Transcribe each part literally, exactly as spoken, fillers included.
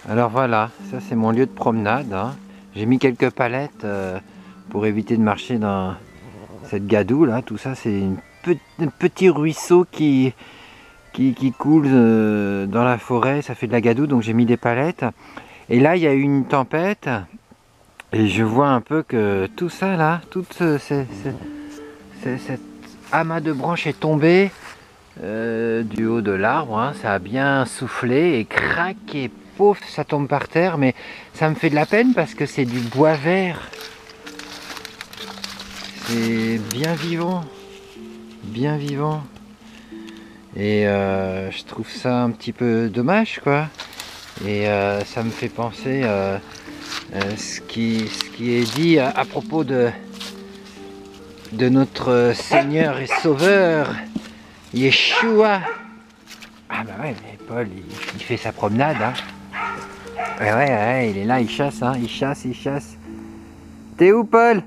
Alors voilà, ça c'est mon lieu de promenade. Hein. J'ai mis quelques palettes euh, pour éviter de marcher dans cette gadoue là. Tout ça c'est pe un petit ruisseau qui, qui, qui coule euh, dans la forêt. Ça fait de la gadoue, donc j'ai mis des palettes. Et là il y a eu une tempête. Et je vois un peu que tout ça là, tout ce, ce, ce, ce, cet amas de branches est tombé euh, du haut de l'arbre. Hein. Ça a bien soufflé et craqué. Pauvre, ça tombe par terre, mais ça me fait de la peine parce que c'est du bois vert. C'est bien vivant, bien vivant. Et euh, je trouve ça un petit peu dommage, quoi. Et euh, ça me fait penser euh, euh, ce, qui, ce qui est dit à, à propos de, de notre Seigneur et Sauveur, Yeshua. Ah bah ouais, mais Paul, il, il fait sa promenade, hein. Ouais, ouais, ouais, il est là, il chasse, hein, il chasse, il chasse. T'es où, Paul?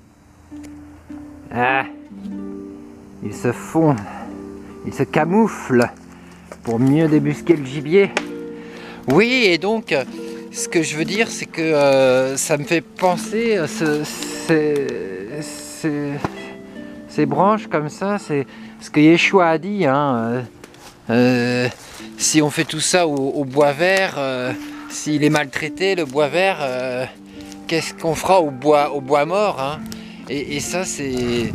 Ah, il se fond, il se camoufle pour mieux débusquer le gibier. Oui, et donc, ce que je veux dire, c'est que euh, ça me fait penser à ce, ces, ces, ces branches comme ça, c'est ce que Yeshua a dit, hein. Euh, euh, si on fait tout ça au, au bois vert, euh, s'il est maltraité, le bois vert, euh, qu'est-ce qu'on fera au bois, au bois mort, hein? et, et ça, c'est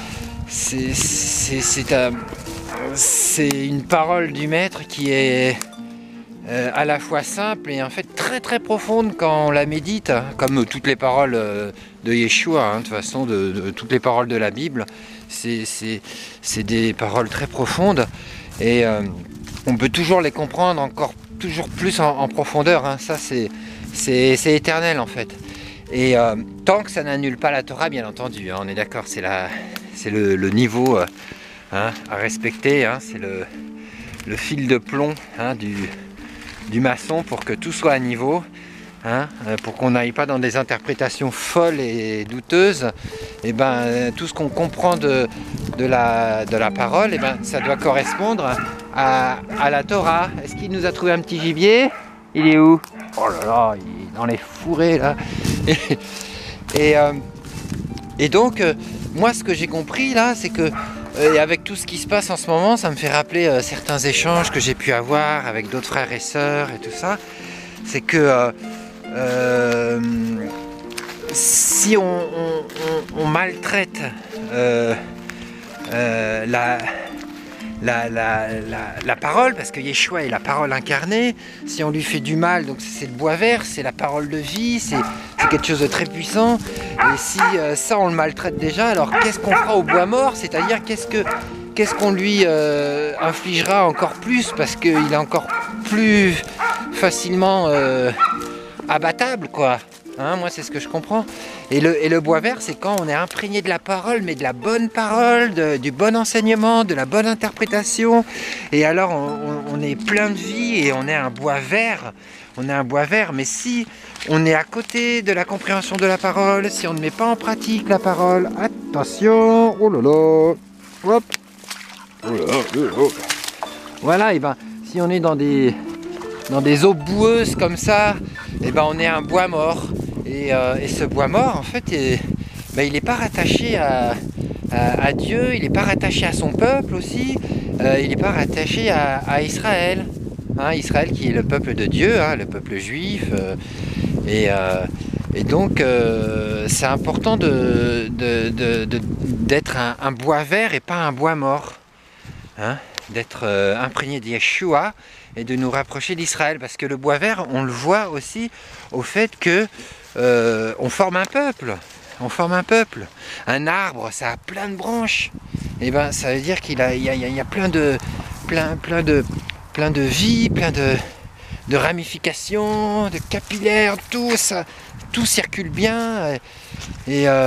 c'est une parole du maître qui est euh, à la fois simple et en fait très très profonde quand on la médite, hein, comme toutes les paroles euh, de Yeshua, hein, de toute façon, de, de toutes les paroles de la Bible, c'est des paroles très profondes et euh, on peut toujours les comprendre encore toujours plus en, en profondeur, hein. Ça c'est éternel en fait. Et euh, tant que ça n'annule pas la Torah, bien entendu, hein, on est d'accord, c'est le, le niveau euh, hein, à respecter, hein, c'est le, le fil de plomb, hein, du, du maçon pour que tout soit à niveau, hein, pour qu'on n'aille pas dans des interprétations folles et douteuses. Et ben, tout ce qu'on comprend de, de, la, de la parole, et ben, ça doit correspondre à, à la Torah. Est-ce qu'il nous a trouvé un petit gibier? Il est où? Oh là là, il est dans les fourrés là. Et, et, euh, et donc, euh, moi ce que j'ai compris là, c'est que euh, avec tout ce qui se passe en ce moment, ça me fait rappeler euh, certains échanges que j'ai pu avoir avec d'autres frères et sœurs et tout ça. C'est que euh, euh, si on, on, on, on maltraite euh, euh, la... La, la, la, la parole, parce que Yeshua est la parole incarnée, si on lui fait du mal, donc c'est le bois vert, c'est la parole de vie, c'est quelque chose de très puissant, et si euh, ça on le maltraite déjà, alors qu'est-ce qu'on fera au bois mort? C'est-à-dire qu'est-ce que qu'est-ce qu'on lui euh, infligera encore plus, parce qu'il est encore plus facilement euh, abattable, quoi. Hein, moi c'est ce que je comprends. Et le, et le bois vert, c'est quand on est imprégné de la parole, mais de la bonne parole, de, du bon enseignement, de la bonne interprétation. Et alors on, on est plein de vie et on est un bois vert. On est un bois vert, mais si on est à côté de la compréhension de la parole, si on ne met pas en pratique la parole, attention, oh là là, hop, oh là là, oh là là. Voilà, et ben si on est dans des, dans des eaux boueuses comme ça, et ben on est un bois mort. Et, euh, et ce bois mort, en fait, est, ben, il n'est pas rattaché à, à, à Dieu, il n'est pas rattaché à son peuple aussi, euh, il n'est pas rattaché à, à Israël. Hein, Israël qui est le peuple de Dieu, hein, le peuple juif. Euh, et, euh, et donc, euh, c'est important de, de, de, de, d'être un, un bois vert et pas un bois mort. Hein, d'être euh, imprégné de Yeshua et de nous rapprocher d'Israël. Parce que le bois vert, on le voit aussi au fait que Euh, on forme un peuple, on forme un peuple. Un arbre, ça a plein de branches. Et ben, ça veut dire qu'il a, il y a, il y a plein de, plein, plein de, plein de vie, plein de, de ramifications, de capillaires, tout ça, tout circule bien. Et, euh,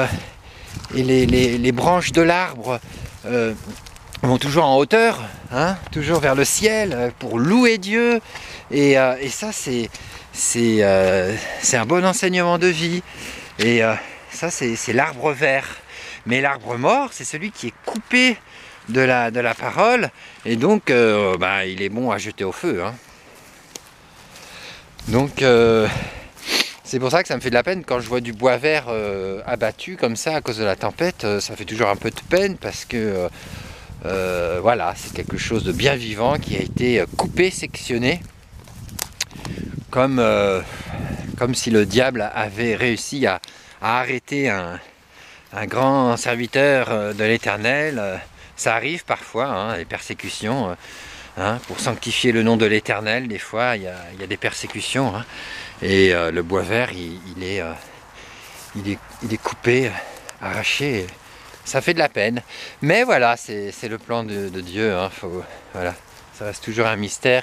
et les, les, les branches de l'arbre euh, vont toujours en hauteur, hein, toujours vers le ciel pour louer Dieu. Et, euh, et ça, c'est C'est euh, un bon enseignement de vie. Et euh, ça, c'est l'arbre vert. Mais l'arbre mort, c'est celui qui est coupé de la, de la parole. Et donc, euh, bah, il est bon à jeter au feu. Hein. Donc euh, c'est pour ça que ça me fait de la peine quand je vois du bois vert euh, abattu comme ça à cause de la tempête. Euh, ça fait toujours un peu de peine parce que euh, euh, voilà, c'est quelque chose de bien vivant qui a été coupé, sectionné, comme, euh, comme si le diable avait réussi à, à arrêter un, un grand serviteur de l'Éternel. Ça arrive parfois, hein, les persécutions. Hein, pour sanctifier le nom de l'Éternel, des fois, il y a, il y a des persécutions. Hein, et euh, le bois vert, il, il, est, euh, il, est, il est coupé, arraché. Ça fait de la peine. Mais voilà, c'est le plan de, de Dieu. Hein, faut, voilà, ça reste toujours un mystère.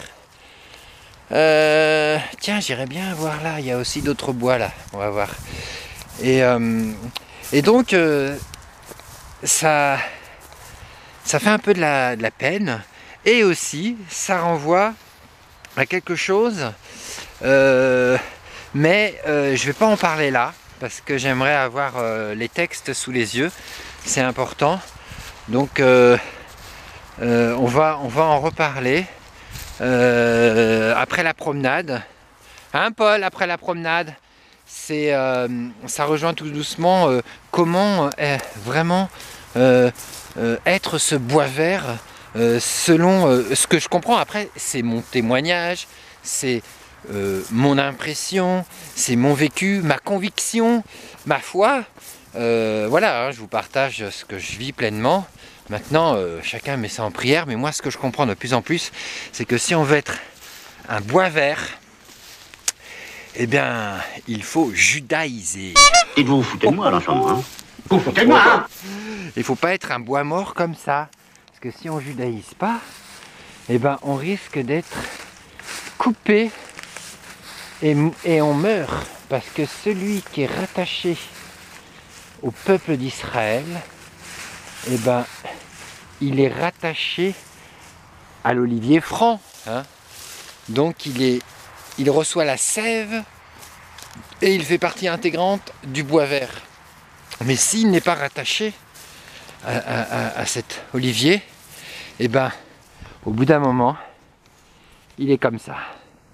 Euh, tiens, j'irais bien voir là. Il y a aussi d'autres bois là. On va voir. Et, euh, et donc, euh, ça, ça fait un peu de la, de la peine. Et aussi, ça renvoie à quelque chose, euh, mais euh, je ne vais pas en parler là, parce que j'aimerais avoir euh, les textes sous les yeux, c'est important. Donc, euh, euh, on va, on va en reparler euh, après la promenade. Hein, Paul, après la promenade, c'est, euh, ça rejoint tout doucement euh, comment euh, vraiment euh, euh, être ce bois vert. Euh, selon euh, ce que je comprends, après c'est mon témoignage, c'est euh, mon impression, c'est mon vécu, ma conviction, ma foi. Euh, voilà, hein, je vous partage ce que je vis pleinement. Maintenant, euh, chacun met ça en prière, mais moi ce que je comprends de plus en plus, c'est que si on veut être un bois vert, eh bien, il faut judaïser. Et vous vous foutez de moi, l'enfant, hein? Vous vous foutez de moi, hein? Il ne faut pas être un bois mort comme ça. Que si on judaïse pas, eh ben on risque d'être coupé et, et on meurt, parce que celui qui est rattaché au peuple d'Israël, eh ben il est rattaché à l'olivier franc, hein. Donc il est, il reçoit la sève et il fait partie intégrante du bois vert. Mais s'il n'est pas rattaché à, à, à, à cet olivier, et eh ben, au bout d'un moment, il est comme ça.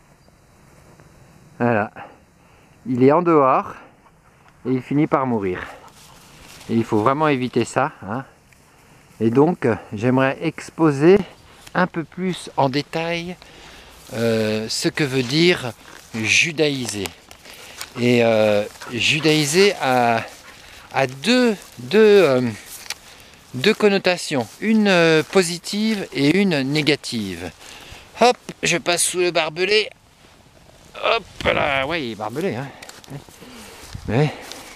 Voilà. Il est en dehors et il finit par mourir. Et il faut vraiment éviter ça. Hein. Et donc, j'aimerais exposer un peu plus en détail euh, ce que veut dire judaïser. Et euh, judaïser a, a deux... deux euh, deux connotations, une euh, positive et une négative. Hop, je passe sous le barbelé. Hop là, ouais, barbelé, hein. Ouais.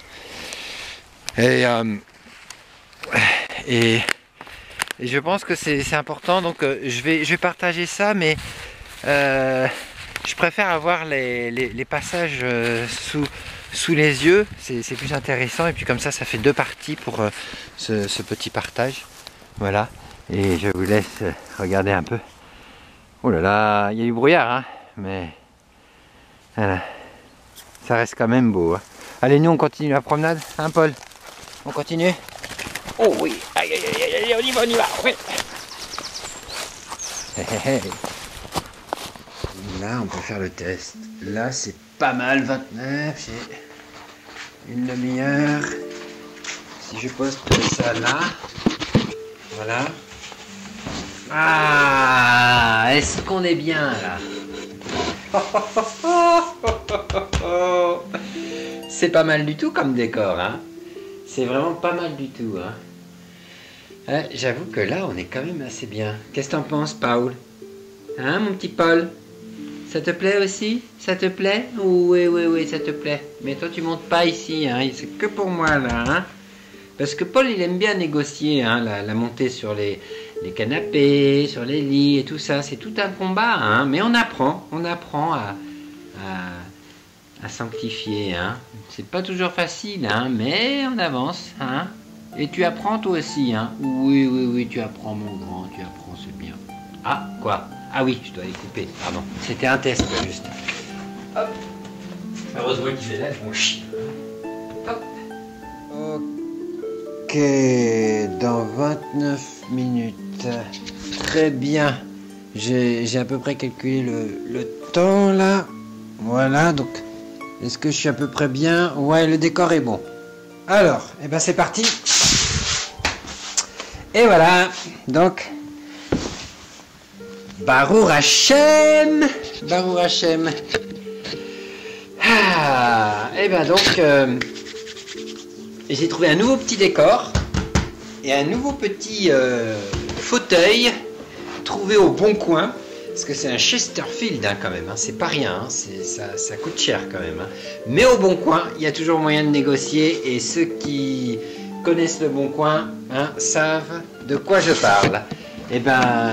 Et, euh, et, et je pense que c'est important, donc euh, je, vais, je vais partager ça, mais euh, je préfère avoir les, les, les passages euh, sous, sous les yeux, c'est plus intéressant, et puis comme ça, ça fait deux parties pour euh, ce, ce petit partage. Voilà, et je vous laisse regarder un peu. Oh là là, il y a du brouillard, hein, mais voilà, ça reste quand même beau. Hein. Allez, nous on continue la promenade, hein Paul? On continue? Oh oui, aïe aïe aïe aïe, on y va, on y va, oui. Là, on peut faire le test. Là, c'est pas mal, vingt-neuf, j'ai une demi-heure. Si je poste ça là, voilà. Ah, est-ce qu'on est bien là? C'est pas mal du tout comme décor, hein. C'est vraiment pas mal du tout, hein. Hein, j'avoue que là, on est quand même assez bien. Qu'est-ce que t'en penses, Paul? Hein, mon petit Paul? Ça te plaît aussi? Ça te plaît? Oui, oui, oui, ça te plaît. Mais toi, tu montes pas ici, hein. C'est que pour moi, là, hein. Parce que Paul, il aime bien négocier, hein, la, la montée sur les, les canapés, sur les lits et tout ça. C'est tout un combat, hein. Mais on apprend, on apprend à, à, à sanctifier, hein. C'est pas toujours facile, hein, mais on avance, hein. Et tu apprends toi aussi, hein. Oui, oui, oui, tu apprends, mon grand, tu apprends, c'est bien. Ah, quoi? Ah oui, je dois les couper, pardon. C'était un test, juste. Hop. Heureusement qu'il fait là, mon chien. Hop. Ok, dans vingt-neuf minutes. Très bien. J'ai à peu près calculé le, le temps, là. Voilà, donc, est-ce que je suis à peu près bien? Ouais, le décor est bon. Alors, et eh ben c'est parti. Et voilà, donc, Baruch Hashem, Baruch Hashem. Ah, et ben donc, euh, j'ai trouvé un nouveau petit décor et un nouveau petit euh, fauteuil trouvé au Bon Coin. Parce que c'est un Chesterfield hein, quand même, hein. C'est pas rien, hein. ça, ça coûte cher quand même. Hein. Mais au Bon Coin, il y a toujours moyen de négocier et ceux qui connaissent le Bon Coin hein, savent de quoi je parle. Et ben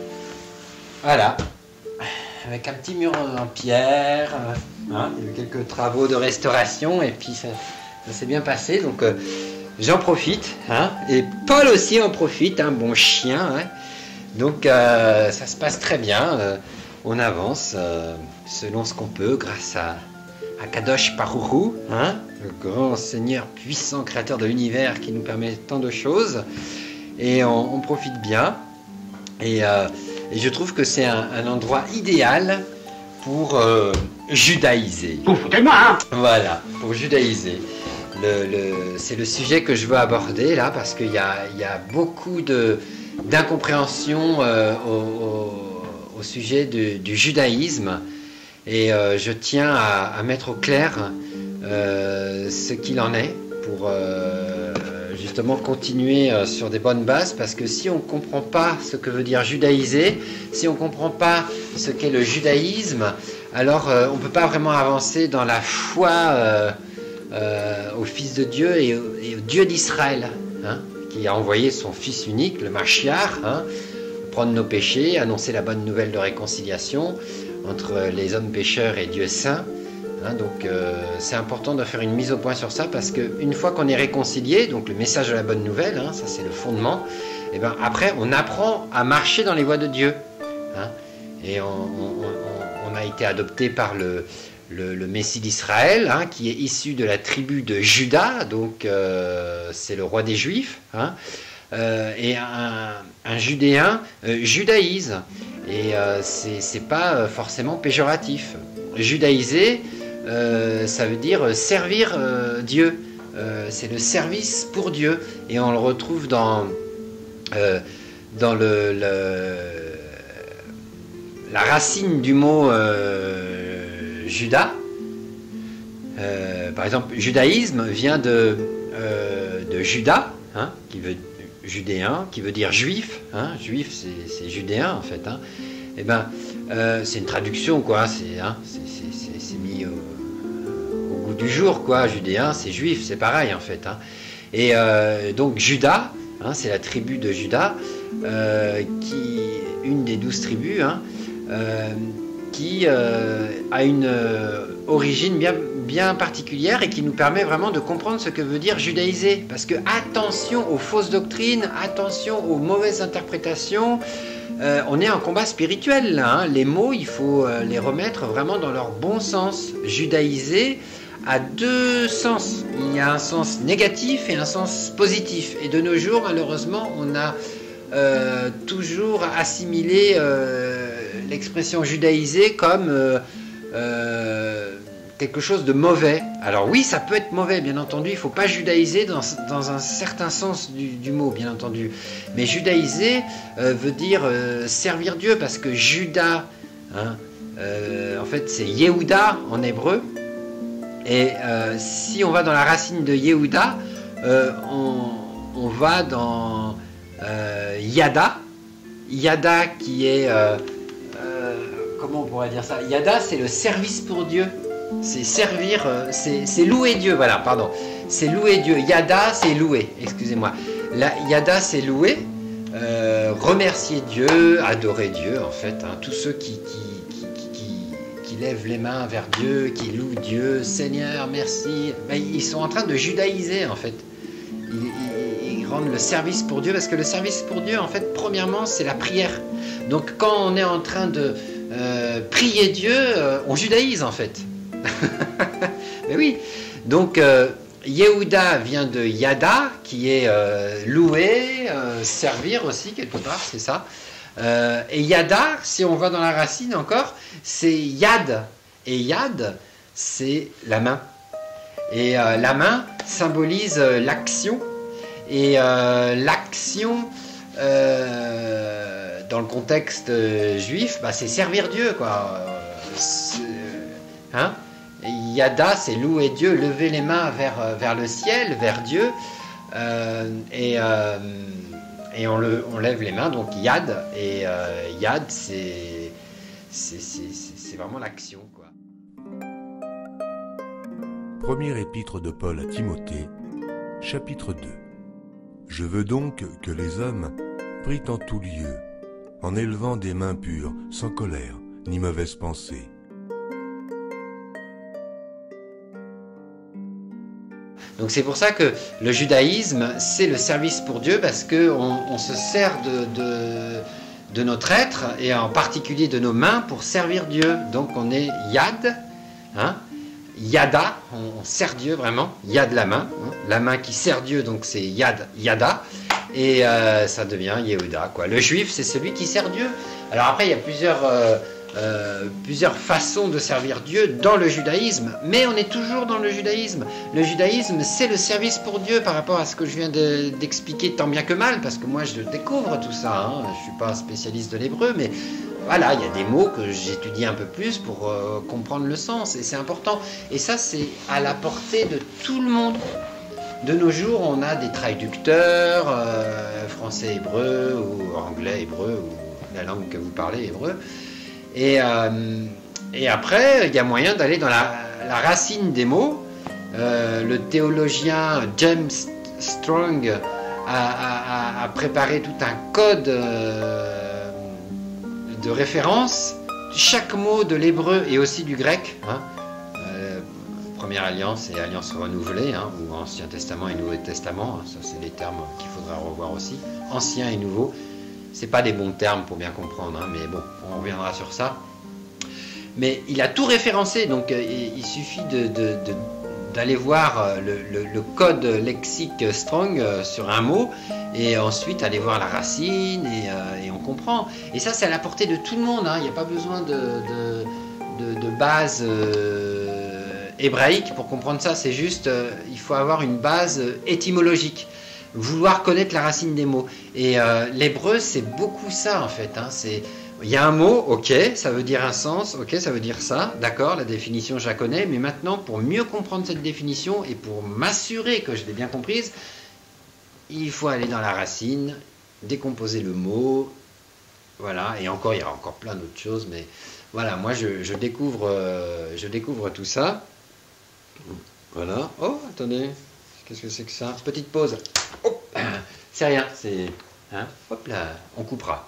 voilà, avec un petit mur en pierre, hein, il y a eu quelques travaux de restauration et puis ça, ça s'est bien passé. Donc euh, j'en profite hein, et Paul aussi en profite, un hein, bon chien. Hein. Donc euh, ça se passe très bien, euh, on avance euh, selon ce qu'on peut grâce à, à Kadosh Baruch Hu, hein, le grand Seigneur puissant créateur de l'univers qui nous permet tant de choses et on, on profite bien et, euh, et je trouve que c'est un, un endroit idéal pour euh, judaïser. Vous foutez de moi, hein? Voilà, pour judaïser. Le, le, c'est le sujet que je veux aborder là parce qu'il y a, y a beaucoup de d'incompréhension euh, au, au, au sujet de, du judaïsme et euh, je tiens à, à mettre au clair euh, ce qu'il en est pour euh, justement continuer euh, sur des bonnes bases parce que si on ne comprend pas ce que veut dire judaïser, si on ne comprend pas ce qu'est le judaïsme, alors euh, on ne peut pas vraiment avancer dans la foi euh, euh, au Fils de Dieu et au, et au Dieu d'Israël, hein, qui a envoyé son Fils unique, le Mashiach, hein, prendre nos péchés, annoncer la bonne nouvelle de réconciliation entre les hommes pécheurs et Dieu saint. Hein, donc euh, c'est important de faire une mise au point sur ça parce qu'une fois qu'on est réconcilié, donc le message de la bonne nouvelle, hein, ça c'est le fondement, et ben après on apprend à marcher dans les voies de Dieu. Hein, et on, on, on a été adopté par le, le, le Messie d'Israël, hein, qui est issu de la tribu de Juda, donc euh, c'est le roi des Juifs, hein, euh, et un, un Judéen euh, judaïse, et euh, c'est pas forcément péjoratif. Judaïser, euh, ça veut dire servir euh, Dieu, euh, c'est le service pour Dieu, et on le retrouve dans, euh, dans le, le, la racine du mot euh, Judas. Euh, par exemple, judaïsme vient de, euh, de Juda, hein, qui veut judéen, qui veut dire juif, hein, juif c'est judéen en fait, hein. Et ben, euh, c'est une traduction quoi, c'est hein, mis au, au goût du jour quoi, judéen c'est juif, c'est pareil en fait, hein. Et euh, donc Juda, hein, c'est la tribu de Juda, euh, qui une des douze tribus, hein, euh, qui euh, a une euh, origine bien bien particulière et qui nous permet vraiment de comprendre ce que veut dire judaïser. Parce que attention aux fausses doctrines, attention aux mauvaises interprétations, euh, on est en combat spirituel là, hein. Les mots, il faut euh, les remettre vraiment dans leur bon sens. Judaïser a deux sens. Il y a un sens négatif et un sens positif. Et de nos jours, malheureusement, on a euh, toujours assimilé euh, l'expression judaïser comme euh, euh, quelque chose de mauvais. Alors oui, ça peut être mauvais, bien entendu, il ne faut pas judaïser dans, dans un certain sens du, du mot, bien entendu. Mais judaïser euh, veut dire euh, servir Dieu, parce que Juda, hein, euh, en fait c'est Yehuda en hébreu, et euh, si on va dans la racine de Yehuda, euh, on, on va dans euh, Yada, Yada qui est, euh, euh, comment on pourrait dire ça, Yada c'est le service pour Dieu. C'est servir, c'est louer Dieu, voilà, pardon. C'est louer Dieu. Yada, c'est louer, excusez-moi. Yada, c'est louer, euh, remercier Dieu, adorer Dieu, en fait. Hein. Tous ceux qui, qui, qui, qui, qui lèvent les mains vers Dieu, qui louent Dieu, Seigneur, merci. Ben, ils sont en train de judaïser, en fait. Ils, ils, ils rendent le service pour Dieu, parce que le service pour Dieu, en fait, premièrement, c'est la prière. Donc, quand on est en train de euh, prier Dieu, euh, on judaïse, en fait. Mais oui, donc euh, Yehuda vient de Yada, qui est euh, louer, euh, servir aussi quelque part, c'est ça. Euh, et Yada, si on va dans la racine encore, c'est Yad. Et yad, c'est la main. Et euh, la main symbolise euh, l'action. Et euh, l'action, euh, dans le contexte euh, juif, bah, c'est servir Dieu, quoi. Euh, hein? Yada, c'est louer Dieu, lever les mains vers, vers le ciel, vers Dieu. Euh, et, euh, et on, le, on lève les mains, donc yad. Et euh, yad, c'est, c'est, c'est, c'est vraiment l'action, quoi. Premier épître de Paul à Timothée, chapitre deux. Je veux donc que les hommes prient en tout lieu, en élevant des mains pures, sans colère, ni mauvaise pensée. Donc c'est pour ça que le judaïsme, c'est le service pour Dieu, parce qu'on on se sert de, de, de notre être, et en particulier de nos mains, pour servir Dieu. Donc on est yad, hein, yada, on, on sert Dieu vraiment, yad la main, hein, la main qui sert Dieu, donc c'est yad, yada, et euh, ça devient Yehuda, quoi. Le juif, c'est celui qui sert Dieu. Alors après, il y a plusieurs... Euh, Euh, plusieurs façons de servir Dieu dans le judaïsme, mais on est toujours dans le judaïsme. Le judaïsme, c'est le service pour Dieu par rapport à ce que je viens de, d'expliquer tant bien que mal, parce que moi je découvre tout ça, hein. Je ne suis pas spécialiste de l'hébreu, mais voilà, il y a des mots que j'étudie un peu plus pour euh, comprendre le sens, et c'est important. Et ça, c'est à la portée de tout le monde. De nos jours, on a des traducteurs, euh, français-hébreu, ou anglais-hébreu, ou la langue que vous parlez, hébreu. Et, euh, et après, il y a moyen d'aller dans la, la racine des mots. Euh, le théologien James Strong a, a, a préparé tout un code euh, de référence. Chaque mot de l'hébreu et aussi du grec, hein, euh, Première Alliance et Alliance renouvelée, hein, ou Ancien Testament et Nouveau Testament, hein, ça c'est les termes qu'il faudra revoir aussi. Ancien et nouveau. C'est pas des bons termes pour bien comprendre, hein, mais bon, on reviendra sur ça. Mais il a tout référencé, donc euh, il suffit de, de, de, d'aller voir le, le, le code lexique Strong euh, sur un mot, et ensuite aller voir la racine, et, euh, et on comprend. Et ça, c'est à la portée de tout le monde, hein. Il n'y a pas besoin de, de, de, de base euh, hébraïque pour comprendre ça, c'est juste, euh, il faut avoir une base étymologique. Vouloir connaître la racine des mots. Et euh, l'hébreu, c'est beaucoup ça, en fait. Hein. C'est, il y a un mot, ok, ça veut dire un sens, ok, ça veut dire ça, d'accord, la définition, je la connais, mais maintenant, pour mieux comprendre cette définition et pour m'assurer que je l'ai bien comprise, il faut aller dans la racine, décomposer le mot, voilà, et encore, il y a encore plein d'autres choses, mais voilà, moi, je, je, découvre, euh, je découvre tout ça. Voilà. Oh, attendez. Qu'est-ce que c'est que ça? Petite pause. Oh, c'est rien, c'est... Hein, hop là, on coupera.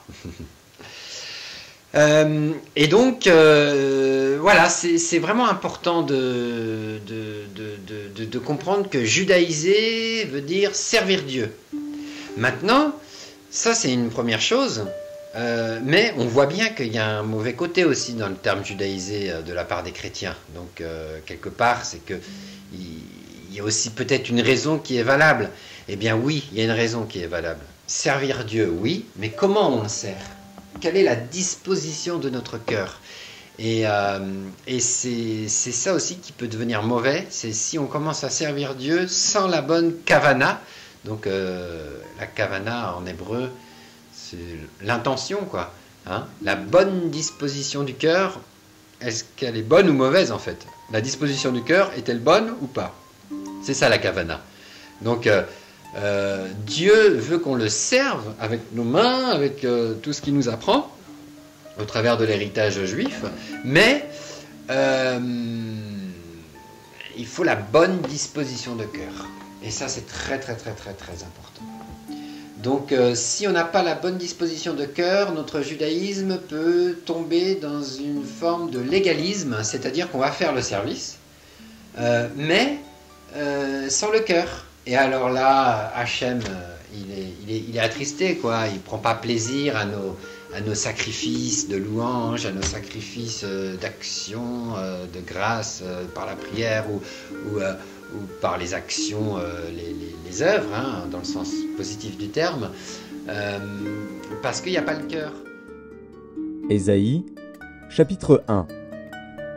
euh, et donc, euh, voilà, c'est, c'est vraiment important de, de, de, de, de comprendre que judaïser veut dire servir Dieu. Maintenant, ça c'est une première chose, euh, mais on voit bien qu'il y a un mauvais côté aussi dans le terme judaïser de la part des chrétiens. Donc, euh, quelque part, c'est que... Il, Il y a aussi peut-être une raison qui est valable. Eh bien oui, il y a une raison qui est valable. Servir Dieu, oui, mais comment on le sert? Quelle est la disposition de notre cœur? Et, euh, et c'est, c'est ça aussi qui peut devenir mauvais, c'est si on commence à servir Dieu sans la bonne kavana. Donc euh, la kavana en hébreu, c'est l'intention, quoi. Hein? La bonne disposition du cœur, est-ce qu'elle est bonne ou mauvaise en fait? La disposition du cœur est-elle bonne ou pas? C'est ça la kavana. Donc euh, euh, Dieu veut qu'on le serve avec nos mains, avec euh, tout ce qu'il nous apprend, au travers de l'héritage juif, mais euh, il faut la bonne disposition de cœur. Et ça, c'est très très très très très important. Donc euh, si on n'a pas la bonne disposition de cœur, notre judaïsme peut tomber dans une forme de légalisme, c'est-à-dire qu'on va faire le service, euh, mais euh, sans le cœur. Et alors là, Hachem, euh, il, est, il, est, il est attristé, quoi. Il ne prend pas plaisir à nos, à nos sacrifices de louange, à nos sacrifices euh, d'action, euh, de grâce euh, par la prière ou, ou, euh, ou par les actions, euh, les, les, les œuvres, hein, dans le sens positif du terme, euh, parce qu'il n'y a pas le cœur. Ésaïe, chapitre un.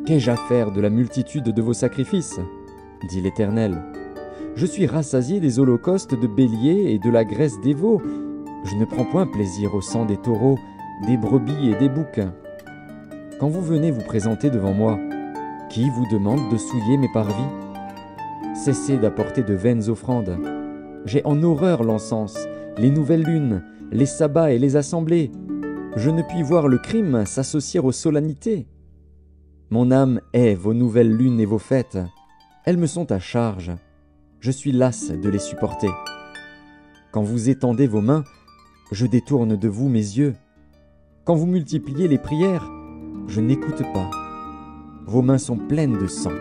Qu'ai-je à faire de la multitude de vos sacrifices ? Dit l'Éternel. Je suis rassasié des holocaustes de béliers et de la graisse des veaux. Je ne prends point plaisir au sang des taureaux, des brebis et des boucs. Quand vous venez vous présenter devant moi, qui vous demande de souiller mes parvis ? Cessez d'apporter de vaines offrandes. J'ai en horreur l'encens, les nouvelles lunes, les sabbats et les assemblées. Je ne puis voir le crime s'associer aux solennités. Mon âme hait vos nouvelles lunes et vos fêtes. Elles me sont à charge. Je suis lasse de les supporter. Quand vous étendez vos mains, je détourne de vous mes yeux. Quand vous multipliez les prières, je n'écoute pas. Vos mains sont pleines de sang.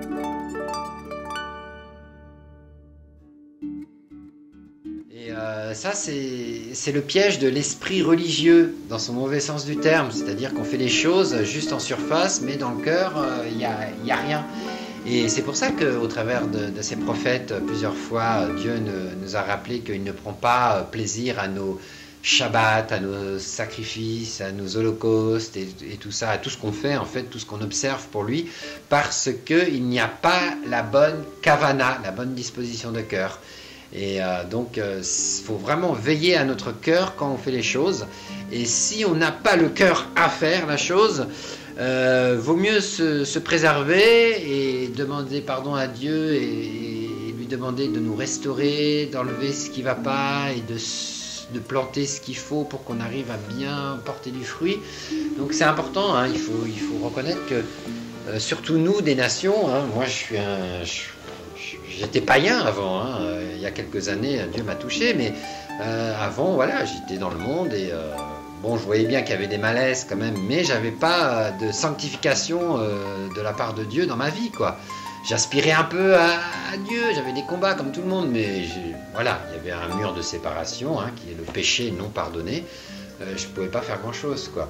Et euh, ça, c'est c'est le piège de l'esprit religieux, dans son mauvais sens du terme. C'est-à-dire qu'on fait les choses juste en surface, mais dans le cœur, il n'y a, y a rien. Et c'est pour ça qu'au travers de, de ces prophètes, plusieurs fois, Dieu ne, nous a rappelé qu'il ne prend pas plaisir à nos Shabbats, à nos sacrifices, à nos holocaustes et, et tout ça, à tout ce qu'on fait, en fait, tout ce qu'on observe pour lui, parce qu'il n'y a pas la bonne kavana, la bonne disposition de cœur. Et euh, donc, il euh, faut vraiment veiller à notre cœur quand on fait les choses. Et si on n'a pas le cœur à faire la chose, euh, vaut mieux se, se préserver et demander pardon à Dieu et, et lui demander de nous restaurer, d'enlever ce qui ne va pas et de, de planter ce qu'il faut pour qu'on arrive à bien porter du fruit. Donc c'est important, hein, il faut, il faut reconnaître que, euh, surtout nous, des nations, hein, moi je suis un... Je, J'étais païen avant, hein. Il y a quelques années, Dieu m'a touché, mais euh, avant, voilà, j'étais dans le monde et euh, bon, je voyais bien qu'il y avait des malaises quand même, mais j'avais pas de sanctification euh, de la part de Dieu dans ma vie, quoi. J'aspirais un peu à, à Dieu, j'avais des combats comme tout le monde, mais voilà, il y avait un mur de séparation, hein, qui est le péché non pardonné. Euh, je pouvais pas faire grand-chose, quoi.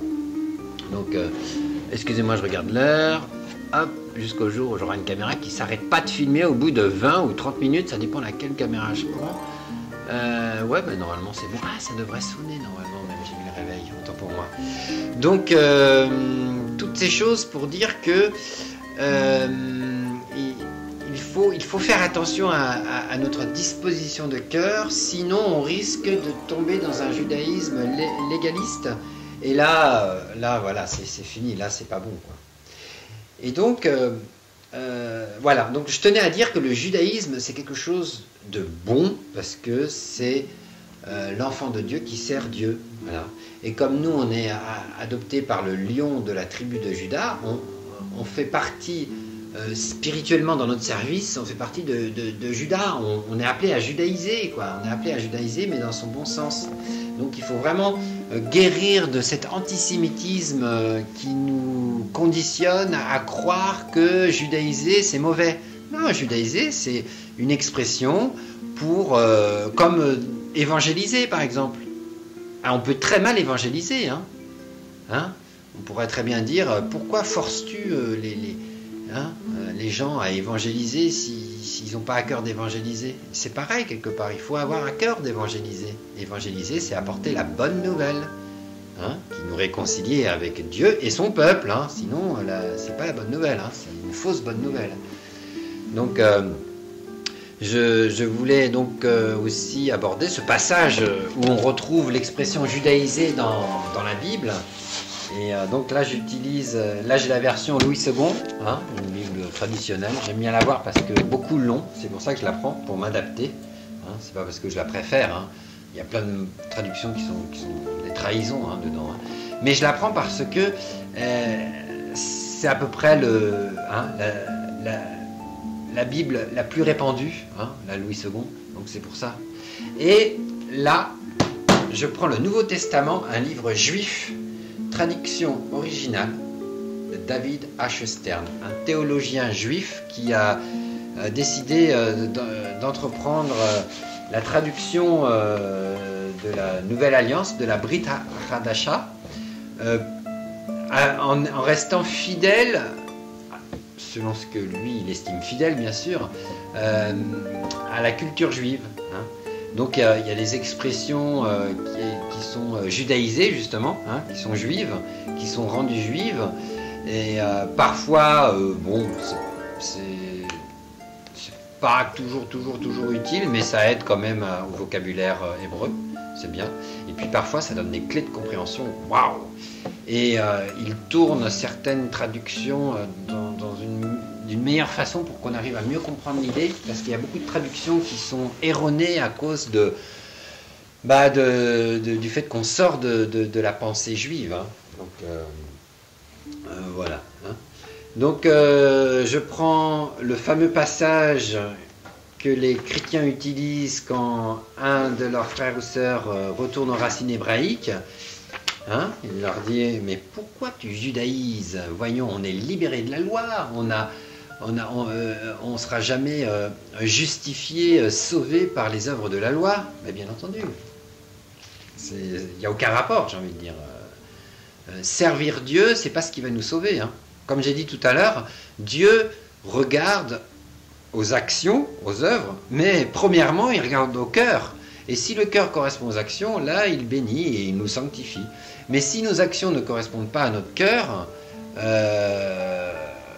Donc, euh, excusez-moi, je regarde l'heure. Hop, jusqu'au jour où j'aurai une caméra qui ne s'arrête pas de filmer au bout de vingt ou trente minutes, ça dépend laquelle caméra je prends. Euh, ouais, bah, normalement c'est bon. Ah, ça devrait sonner normalement, même j'ai mis le réveil, autant pour moi. Donc, euh, toutes ces choses pour dire que euh, il, il, faut, il faut faire attention à, à, à notre disposition de cœur, sinon on risque de tomber dans un judaïsme légaliste. Et là, là voilà, c'est fini, là c'est pas bon, quoi. Et donc, euh, euh, voilà, donc je tenais à dire que le judaïsme, c'est quelque chose de bon, parce que c'est euh, l'enfant de Dieu qui sert Dieu. Voilà. Et comme nous, on est adopté par le lion de la tribu de Juda, on, on fait partie, euh, spirituellement dans notre service, on fait partie de, de, de Juda. On, on est appelé à judaïser, quoi. On est appelé à judaïser, mais dans son bon sens. Donc il faut vraiment euh, guérir de cet antisémitisme euh, qui nous conditionne à, à croire que judaïser c'est mauvais. Non, judaïser c'est une expression pour, euh, comme euh, évangéliser par exemple. Alors, on peut très mal évangéliser. Hein hein on pourrait très bien dire, euh, pourquoi forces-tu euh, les, les, hein, euh, les gens à évangéliser si s'ils n'ont pas à cœur d'évangéliser? C'est pareil quelque part, il faut avoir à cœur d'évangéliser. Évangéliser, c'est apporter la bonne nouvelle, hein, qui nous réconcilie avec Dieu et son peuple, hein. Sinon c'est pas la bonne nouvelle, hein, c'est une fausse bonne nouvelle. Donc euh, je, je voulais donc euh, aussi aborder ce passage où on retrouve l'expression judaïsée dans, dans la Bible. Et euh, donc là j'utilise, là j'ai la version Louis second, hein, une Bible traditionnelle. J'aime bien la voir parce que beaucoup l'ont, c'est pour ça que je la prends, pour m'adapter. Hein, c'est pas parce que je la préfère, hein. Il y a plein de traductions qui sont, qui sont des trahisons, hein, dedans. Hein. Mais je la prends parce que euh, c'est à peu près le, hein, la, la, la Bible la plus répandue, hein, la Louis second, donc c'est pour ça. Et là, je prends le Nouveau Testament, un livre juif, traduction originale de David H. Stern, un théologien juif qui a euh, décidé euh, d'entreprendre euh, la traduction euh, de la Nouvelle Alliance, de la Brit Hadasha, euh, en, en restant fidèle, selon ce que lui il estime fidèle bien sûr, euh, à la culture juive. Hein. Donc il y, y a des expressions euh, qui, qui sont judaïsées justement, hein, qui sont juives, qui sont rendues juives, Et euh, parfois, euh, bon, c'est pas toujours, toujours, toujours utile, mais ça aide quand même euh, au vocabulaire euh, hébreu, c'est bien. Et puis parfois, ça donne des clés de compréhension, waouh! Et euh, il tourne certaines traductions euh, dans, dans une, d'une meilleure façon pour qu'on arrive à mieux comprendre l'idée, parce qu'il y a beaucoup de traductions qui sont erronées à cause de, bah de, de du fait qu'on sort de, de, de la pensée juive. Hein. Donc euh, euh, voilà. Hein. Donc euh, je prends le fameux passage que les chrétiens utilisent quand un de leurs frères ou sœurs euh, retourne aux racines hébraïques. Hein, il leur dit, mais pourquoi tu judaïses? Voyons, on est libéré de la loi, on a, on a, on, euh, on sera jamais euh, justifié, euh, sauvé par les œuvres de la loi. Mais bien entendu, il n'y a aucun rapport, j'ai envie de dire. Euh, servir Dieu, c'est pas ce qui va nous sauver. Hein. Comme j'ai dit tout à l'heure, Dieu regarde aux actions, aux œuvres, mais premièrement, il regarde au cœur. Et si le cœur correspond aux actions, là, il bénit et il nous sanctifie. Mais si nos actions ne correspondent pas à notre cœur, euh,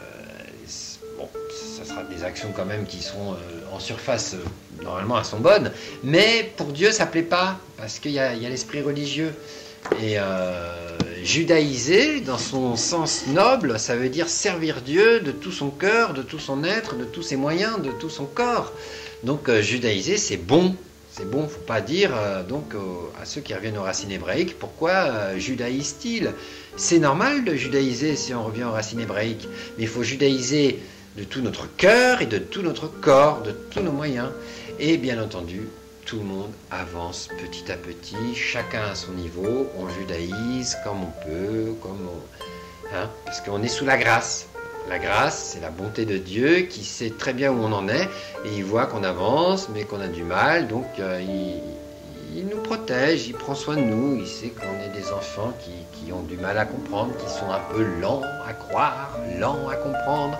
bon, ça sera des actions quand même qui seront euh, en surface, euh, normalement elles sont bonnes, mais pour Dieu ça ne plaît pas, parce qu'il y a, y a l'esprit religieux. Et euh, judaïser, dans son sens noble, ça veut dire servir Dieu de tout son cœur, de tout son être, de tous ses moyens, de tout son corps. Donc euh, judaïser, c'est bon. C'est bon, il ne faut pas dire euh, donc, euh, à ceux qui reviennent aux racines hébraïques, pourquoi euh, judaïsent-ils? C'est normal de judaïser si on revient aux racines hébraïques, mais il faut judaïser de tout notre cœur et de tout notre corps, de tous nos moyens. Et bien entendu, tout le monde avance petit à petit, chacun à son niveau, on judaïse comme on peut, comme on... Hein, parce qu'on est sous la grâce. La grâce, c'est la bonté de Dieu qui sait très bien où on en est et il voit qu'on avance mais qu'on a du mal, donc euh, il, il nous protège, il prend soin de nous, il sait qu'on est des enfants qui, qui ont du mal à comprendre, qui sont un peu lents à croire, lents à comprendre,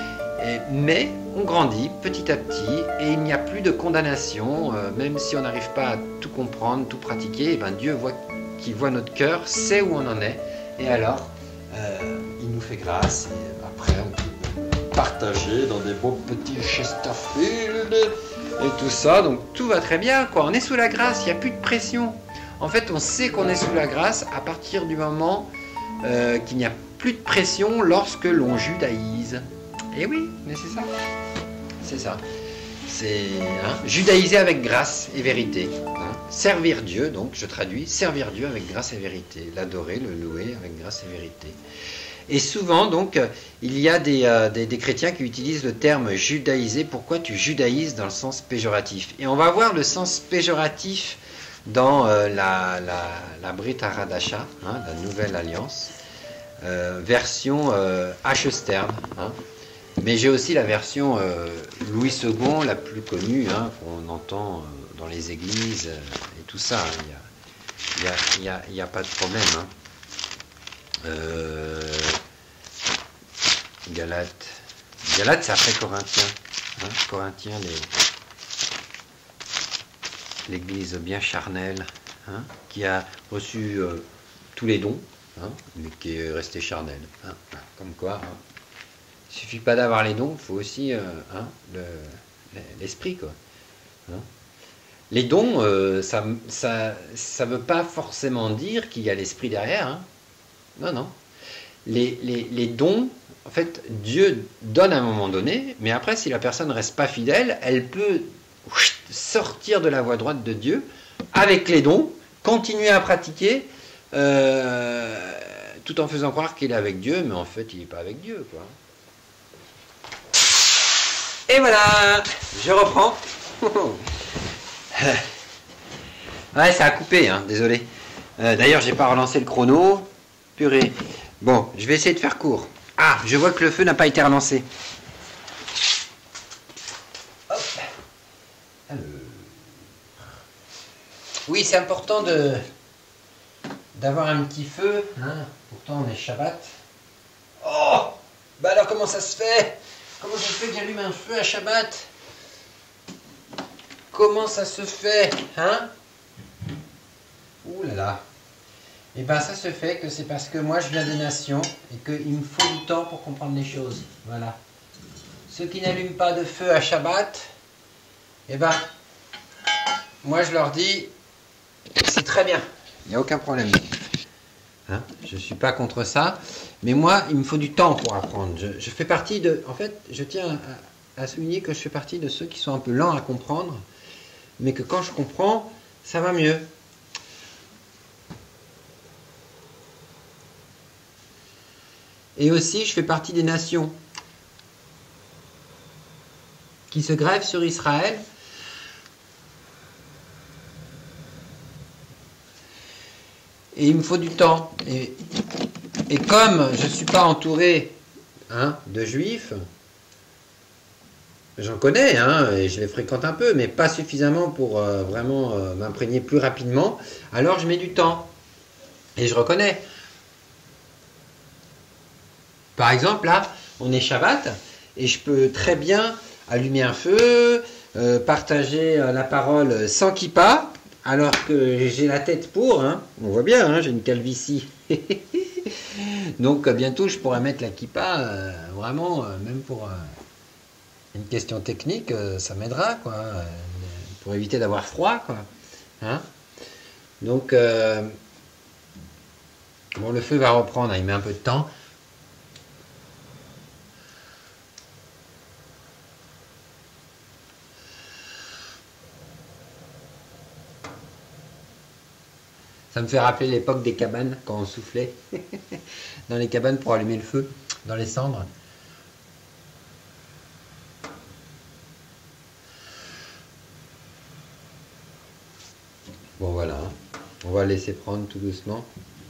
et, mais on grandit petit à petit et il n'y a plus de condamnation, euh, même si on n'arrive pas à tout comprendre, tout pratiquer, et ben Dieu voit, qui voit notre cœur, sait où on en est et alors euh, il nous fait grâce. Et, après, on peut partager dans des beaux petits Chesterfield et tout ça. Donc, tout va très bien, quoi. On est sous la grâce, il n'y a plus de pression. En fait, on sait qu'on est sous la grâce à partir du moment euh, qu'il n'y a plus de pression lorsque l'on judaïse. Et oui, mais c'est ça. C'est ça. C'est hein, judaïser avec grâce et vérité. Hein. Servir Dieu, donc, je traduis, servir Dieu avec grâce et vérité. L'adorer, le louer avec grâce et vérité. Et souvent, donc, il y a des, euh, des, des chrétiens qui utilisent le terme judaïser. Pourquoi tu judaïses dans le sens péjoratif? Et on va voir le sens péjoratif dans euh, la, la, la Brit Hadasha, hein, la Nouvelle Alliance, euh, version euh, H. Stern. Hein. Mais j'ai aussi la version euh, Louis second, la plus connue, hein, qu'on entend euh, dans les églises euh, et tout ça. Il n'y a, y a, y a, y a pas de problème. Hein. Euh, Galates, Galates c'est après Corinthiens, hein, Corinthiens, l'église bien charnelle, hein, qui a reçu euh, tous les dons, hein, mais qui est restée charnelle, hein, comme quoi, hein, il suffit pas d'avoir les dons, il faut aussi euh, hein, le, l'esprit, quoi. Hein. Les dons, euh, ça, ça, ça veut pas forcément dire qu'il y a l'esprit derrière, hein. Non, non. Les, les, les dons, en fait, Dieu donne à un moment donné, mais après, si la personne ne reste pas fidèle, elle peut sortir de la voie droite de Dieu avec les dons, continuer à pratiquer, euh, tout en faisant croire qu'il est avec Dieu, mais en fait, il n'est pas avec Dieu, quoi. Et voilà, je reprends. Ouais, ça a coupé, hein, désolé. Euh, d'ailleurs, j'ai pas relancé le chrono. Purée. Bon, je vais essayer de faire court. Ah, je vois que le feu n'a pas été relancé. Hop. Alors. Oui, c'est important de d'avoir un petit feu. Hein. Pourtant, on est Shabbat. Oh, bah alors comment ça se fait? Comment ça se fait que j'allume un feu à Shabbat? Comment ça se fait? Hein? Ouh là là. Et bien ça se fait que c'est parce que moi je viens des nations et qu'il me faut du temps pour comprendre les choses. Voilà. Ceux qui n'allument pas de feu à Shabbat, et ben moi je leur dis, c'est très bien, il n'y a aucun problème. Hein, je ne suis pas contre ça, mais moi il me faut du temps pour apprendre. Je, je fais partie de, en fait, je tiens à, à souligner que je fais partie de ceux qui sont un peu lents à comprendre, mais que quand je comprends, ça va mieux. Et aussi, je fais partie des nations qui se grèvent sur Israël. Et il me faut du temps. Et, et comme je ne suis pas entouré hein, de juifs, j'en connais, hein, et je les fréquente un peu, mais pas suffisamment pour euh, vraiment euh, m'imprégner plus rapidement, alors je mets du temps. Et je reconnais. Par exemple, là, on est Shabbat, et je peux très bien allumer un feu, euh, partager euh, la parole sans kippa, alors que j'ai la tête pour, hein. On voit bien, hein, j'ai une calvitie. Donc euh, bientôt, je pourrais mettre la kippa, euh, vraiment, euh, même pour euh, une question technique, euh, ça m'aidera, quoi, euh, pour éviter d'avoir froid, quoi. Hein. Donc, euh, bon, le feu va reprendre, hein, il met un peu de temps. Ça me fait rappeler l'époque des cabanes, quand on soufflait dans les cabanes pour allumer le feu, dans les cendres. Bon voilà, on va laisser prendre tout doucement.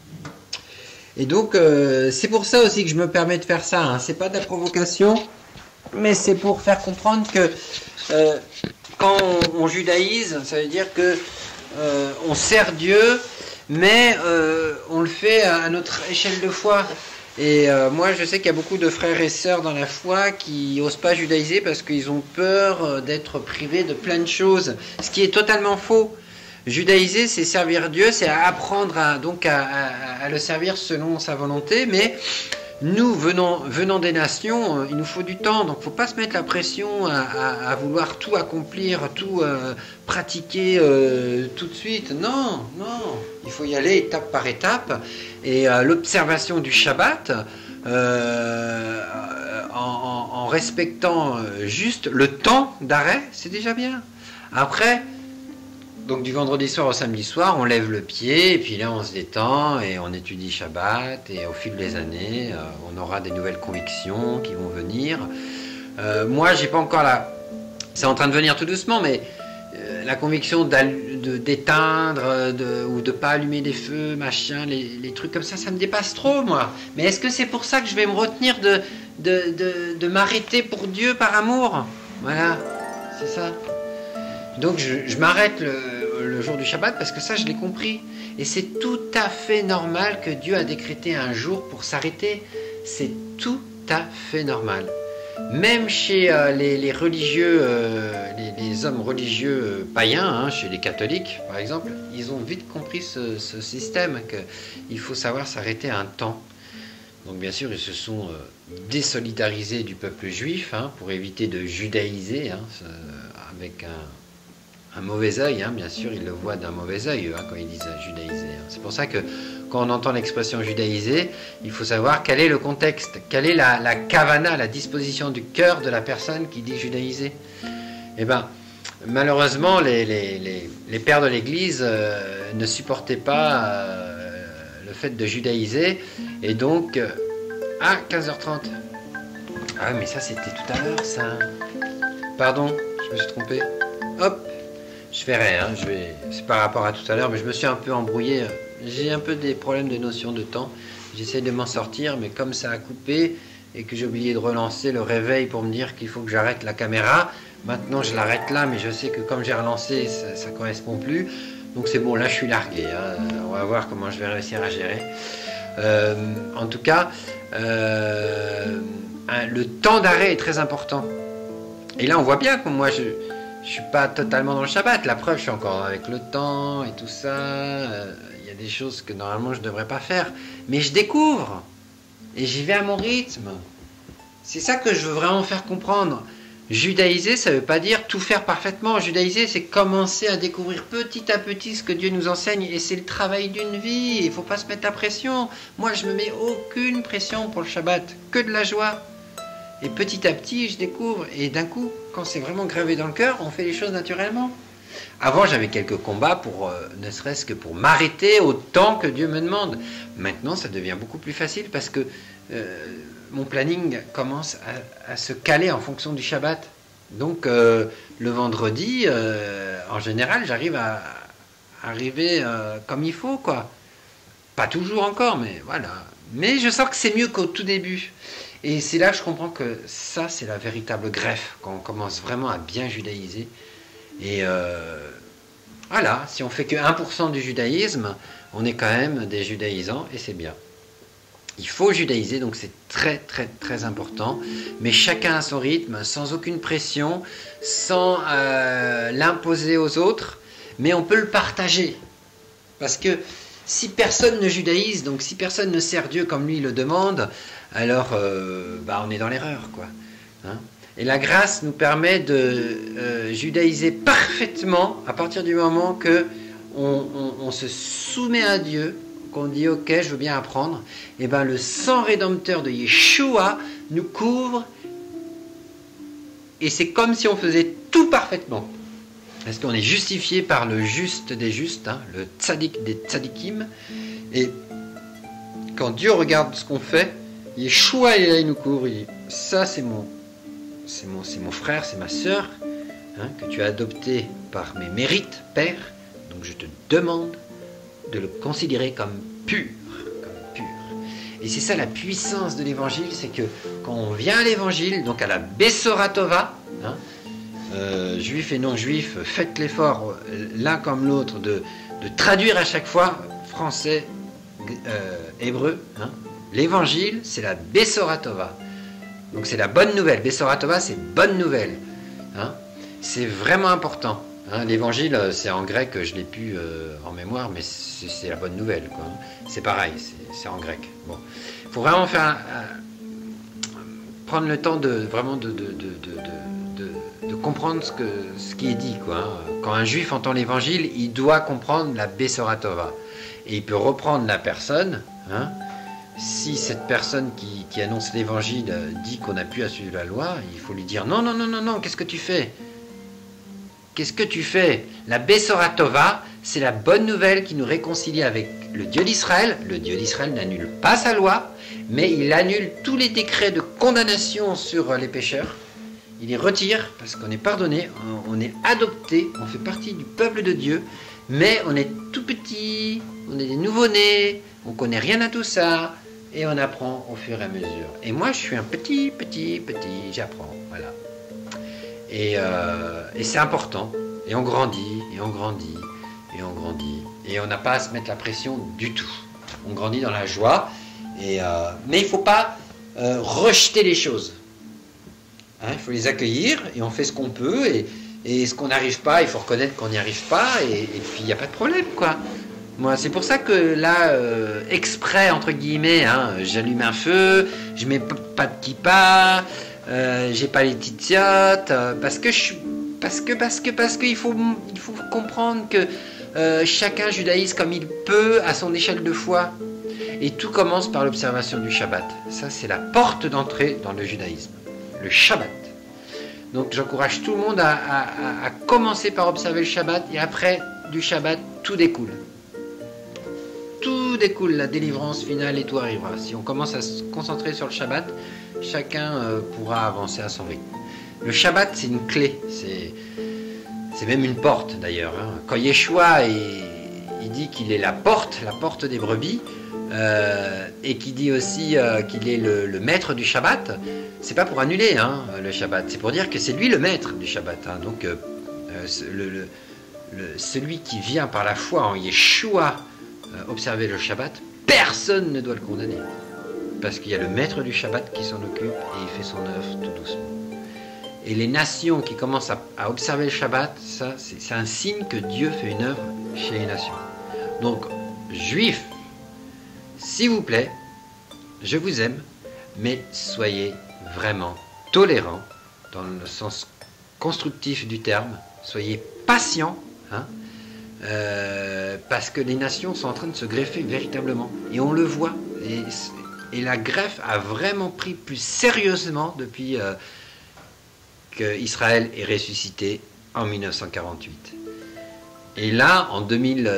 Et donc, euh, c'est pour ça aussi que je me permets de faire ça. Hein. C'est pas de la provocation, mais c'est pour faire comprendre que euh, quand on, on judaïse, ça veut dire que euh, on sert Dieu, mais euh, on le fait à notre échelle de foi. Et euh, moi, je sais qu'il y a beaucoup de frères et sœurs dans la foi qui n'osent pas judaïser parce qu'ils ont peur d'être privés de plein de choses, ce qui est totalement faux. Judaïser, c'est servir Dieu, c'est apprendre à, donc à, à, à le servir selon sa volonté, mais nous, venant, venant des nations, il nous faut du temps, donc il ne faut pas se mettre la pression à, à, à vouloir tout accomplir, tout euh, pratiquer euh, tout de suite. Non, non, il faut y aller étape par étape. Et euh, l'observation du Shabbat, euh, en, en, en respectant juste le temps d'arrêt, c'est déjà bien. Après, donc du vendredi soir au samedi soir, on lève le pied, et puis là on se détend, et on étudie Shabbat, et au fil des années, euh, on aura des nouvelles convictions qui vont venir. Euh, moi, j'ai pas encore la... C'est en train de venir tout doucement, mais euh, la conviction de, d'éteindre, de, ou de pas allumer des feux, machin, les, les trucs comme ça, ça me dépasse trop, moi. Mais est-ce que c'est pour ça que je vais me retenir de, de, de, de m'arrêter pour Dieu par amour? Voilà, c'est ça. Donc je, je m'arrête le, le jour du Shabbat parce que ça je l'ai compris. Et c'est tout à fait normal que Dieu a décrété un jour pour s'arrêter. C'est tout à fait normal. Même chez euh, les, les religieux, euh, les, les hommes religieux euh, païens, hein, chez les catholiques par exemple, ils ont vite compris ce, ce système, qu'il faut savoir s'arrêter à un temps. Donc bien sûr ils se sont euh, désolidarisés du peuple juif hein, pour éviter de judaïser hein, avec un... un mauvais œil, hein, bien sûr, ils le voient d'un mauvais œil hein, quand ils disent judaïser. Hein. C'est pour ça que quand on entend l'expression judaïser, il faut savoir quel est le contexte, quelle est la, la kavana, la disposition du cœur de la personne qui dit judaïser. Eh bien, malheureusement, les, les, les, les pères de l'Église euh, ne supportaient pas euh, le fait de judaïser, et donc, euh, à quinze heures trente. Ah, mais ça, c'était tout à l'heure, ça. Pardon, je me suis trompé. Hop. Je ferai, hein, je vais... c'est par rapport à tout à l'heure, mais je me suis un peu embrouillé. J'ai un peu des problèmes de notion de temps. J'essaie de m'en sortir, mais comme ça a coupé et que j'ai oublié de relancer le réveil pour me dire qu'il faut que j'arrête la caméra, maintenant je l'arrête là, mais je sais que comme j'ai relancé, ça ne correspond plus. Donc c'est bon, là je suis largué. Hein. On va voir comment je vais réussir à gérer. Euh, en tout cas, euh, le temps d'arrêt est très important. Et là on voit bien que moi je... je suis pas totalement dans le Shabbat. La preuve, je suis encore avec le temps et tout ça. Euh, il y a des choses que normalement je devrais pas faire. Mais je découvre. Et j'y vais à mon rythme. C'est ça que je veux vraiment faire comprendre. Judaïser, ça ne veut pas dire tout faire parfaitement. Judaïser, c'est commencer à découvrir petit à petit ce que Dieu nous enseigne. Et c'est le travail d'une vie. Il ne faut pas se mettre la pression. Moi, je ne me mets aucune pression pour le Shabbat. Que de la joie. Et petit à petit, je découvre. Et d'un coup, quand c'est vraiment gravé dans le cœur, on fait les choses naturellement. Avant, j'avais quelques combats, pour, euh, ne serait-ce que pour m'arrêter au temps que Dieu me demande. Maintenant, ça devient beaucoup plus facile parce que euh, mon planning commence à, à se caler en fonction du Shabbat. Donc, euh, le vendredi, euh, en général, j'arrive à, à arriver euh, comme il faut, quoi. Pas toujours encore, mais voilà. Mais je sens que c'est mieux qu'au tout début. Et c'est là que je comprends que ça, c'est la véritable greffe, quand on commence vraiment à bien judaïser. Et euh, voilà, si on fait que un pour cent du judaïsme, on est quand même des judaïsants et c'est bien. Il faut judaïser, donc c'est très très très important, mais chacun à son rythme, sans aucune pression, sans euh, l'imposer aux autres, mais on peut le partager. Parce que si personne ne judaïse, donc si personne ne sert Dieu comme lui le demande, alors euh, bah on est dans l'erreur, quoi. Hein ? Et la grâce nous permet de euh, judaïser parfaitement à partir du moment que on, on, on se soumet à Dieu, qu'on dit ok, je veux bien apprendre. Et ben le sang rédempteur de Yeshua nous couvre et c'est comme si on faisait tout parfaitement. Parce qu'on est justifié par le juste des justes, hein, le tzaddik des tzaddikim. Et quand Dieu regarde ce qu'on fait, Yeshua il, il nous couvre, il dit ça c'est mon C'est mon, c'est mon frère, c'est ma sœur, hein, que tu as adopté par mes mérites, Père. Donc je te demande de le considérer comme pur, comme pur. Et c'est ça la puissance de l'évangile, c'est que quand on vient à l'évangile, donc à la Bessora Tova, hein, euh, juifs et non-juifs, faites l'effort l'un comme l'autre de, de traduire à chaque fois français, euh, hébreu. Hein. L'évangile, c'est la Bessora Tova. Donc c'est la bonne nouvelle. Bessora Tova, c'est bonne nouvelle. Hein, c'est vraiment important. Hein, l'évangile, c'est en grec, je l'ai plus euh, en mémoire, mais c'est, c'est la bonne nouvelle, quoi. C'est pareil, c'est, c'est en grec. Bon, il faut vraiment faire, euh, prendre le temps de vraiment de, de, de, de, de, de comprendre ce, que, ce qui est dit, quoi. Hein. Quand un juif entend l'évangile, il doit comprendre la Bessora Tova. Et il peut reprendre la personne, hein. Si cette personne qui, qui annonce l'évangile dit qu'on n'a plus à suivre la loi, il faut lui dire non, non, non, non, non, qu'est-ce que tu fais ? Qu'est-ce que tu fais ? La Bessora Tova, c'est la bonne nouvelle qui nous réconcilie avec le Dieu d'Israël. Le Dieu d'Israël n'annule pas sa loi, mais il annule tous les décrets de condamnation sur les pécheurs. Il les retire parce qu'on est pardonné, on est adopté, on fait partie du peuple de Dieu, mais on est tout petit, on est des nouveau-nés, on ne connaît rien à tout ça. Et on apprend au fur et à mesure. Et moi, je suis un petit, petit, petit, j'apprends, voilà. Et, euh, et c'est important. Et on grandit, et on grandit, et on grandit. Et on n'a pas à se mettre la pression du tout. On grandit dans la joie. Et, euh, mais il ne faut pas euh, rejeter les choses. Hein, il faut les accueillir, et on fait ce qu'on peut. Et, et ce qu'on n'arrive pas, il faut reconnaître qu'on n'y arrive pas. Et, et puis, il n'y a pas de problème, quoi. Moi, c'est pour ça que là, euh, exprès, entre guillemets, hein, j'allume un feu, je mets pas de kippa, euh, j'ai pas les titiotes, euh, parce que je parce que parce que parce qu'il faut il faut comprendre que euh, chacun judaïse comme il peut à son échelle de foi, et tout commence par l'observation du Shabbat. Ça, c'est la porte d'entrée dans le judaïsme, le Shabbat. Donc, j'encourage tout le monde à, à, à commencer par observer le Shabbat, et après du Shabbat, tout découle. Tout découle, la délivrance finale et tout arrivera. Si on commence à se concentrer sur le Shabbat, chacun euh, pourra avancer à son rythme. Le Shabbat, c'est une clé, c'est, c'est même une porte d'ailleurs. Hein. Quand Yeshua il, il dit qu'il est la porte, la porte des brebis, euh, et qu'il dit aussi euh, qu'il est le, le maître du Shabbat, c'est pas pour annuler hein, le Shabbat, c'est pour dire que c'est lui le maître du Shabbat. Hein. Donc euh, le, le, le, celui qui vient par la foi en Yeshua observer le Shabbat, personne ne doit le condamner. Parce qu'il y a le maître du Shabbat qui s'en occupe et il fait son œuvre tout doucement. Et les nations qui commencent à, à observer le Shabbat, ça, c'est un signe que Dieu fait une œuvre chez les nations. Donc, juifs, s'il vous plaît, je vous aime, mais soyez vraiment tolérants dans le sens constructif du terme. Soyez patients, hein, euh, parce que les nations sont en train de se greffer véritablement. Et on le voit. Et, et la greffe a vraiment pris plus sérieusement depuis euh, qu'Israël est ressuscité en mille neuf cent quarante-huit. Et là, en deux mille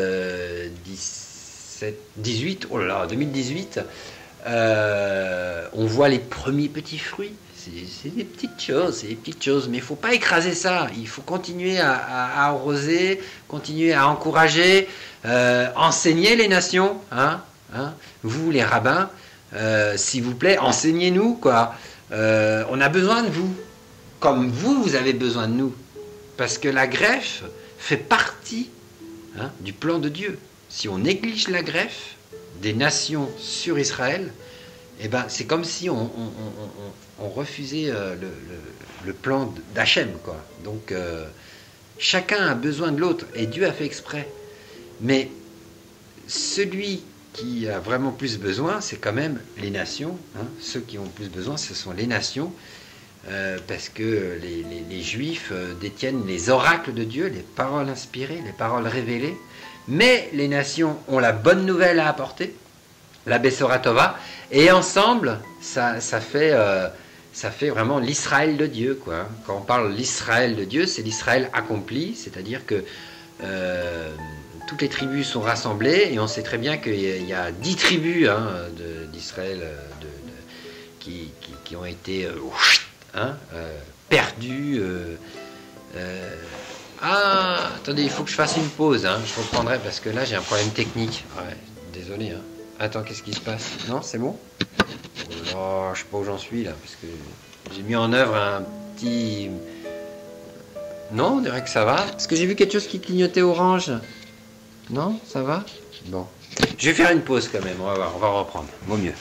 dix-huit, oh là là, deux mille dix-huit, euh, on voit les premiers petits fruits. C'est des petites choses, c'est des petites choses, mais il ne faut pas écraser ça. Il faut continuer à, à, à arroser, continuer à encourager, euh, enseigner les nations, hein, hein, vous les rabbins, euh, s'il vous plaît, enseignez-nous, quoi. Euh, on a besoin de vous, comme vous, vous avez besoin de nous, parce que la greffe fait partie, hein, du plan de Dieu. Si on néglige la greffe des nations sur Israël, eh ben, c'est comme si on, on, on, on, on refusait euh, le, le, le plan d'Hachem, quoi. Donc, euh, chacun a besoin de l'autre, et Dieu a fait exprès. Mais celui qui a vraiment plus besoin, c'est quand même les nations. Hein. Ceux qui ont plus besoin, ce sont les nations, euh, parce que les, les, les Juifs euh, détiennent les oracles de Dieu, les paroles inspirées, les paroles révélées. Mais les nations ont la bonne nouvelle à apporter, la Bessora Tova, et ensemble, ça, ça, fait, euh, ça fait vraiment l'Israël de Dieu, quoi. Quand on parle l'Israël de Dieu, c'est l'Israël accompli, c'est-à-dire que euh, toutes les tribus sont rassemblées, et on sait très bien qu'il y, y a dix tribus, hein, d'Israël de, de, qui, qui, qui ont été euh, hein, euh, perdues. Euh, euh, ah, attendez, il faut que je fasse une pause, hein, je reprendrai parce que là j'ai un problème technique. Ouais, désolé, hein. Attends, qu'est-ce qui se passe? Non, c'est bon? Oh, je sais pas où j'en suis là, parce que j'ai mis en œuvre un petit... Non, on dirait que ça va. Parce que j'ai vu quelque chose qui clignotait orange. Non, ça va? Bon. Je vais faire une pause quand même, on va voir, on va reprendre. Vaut mieux.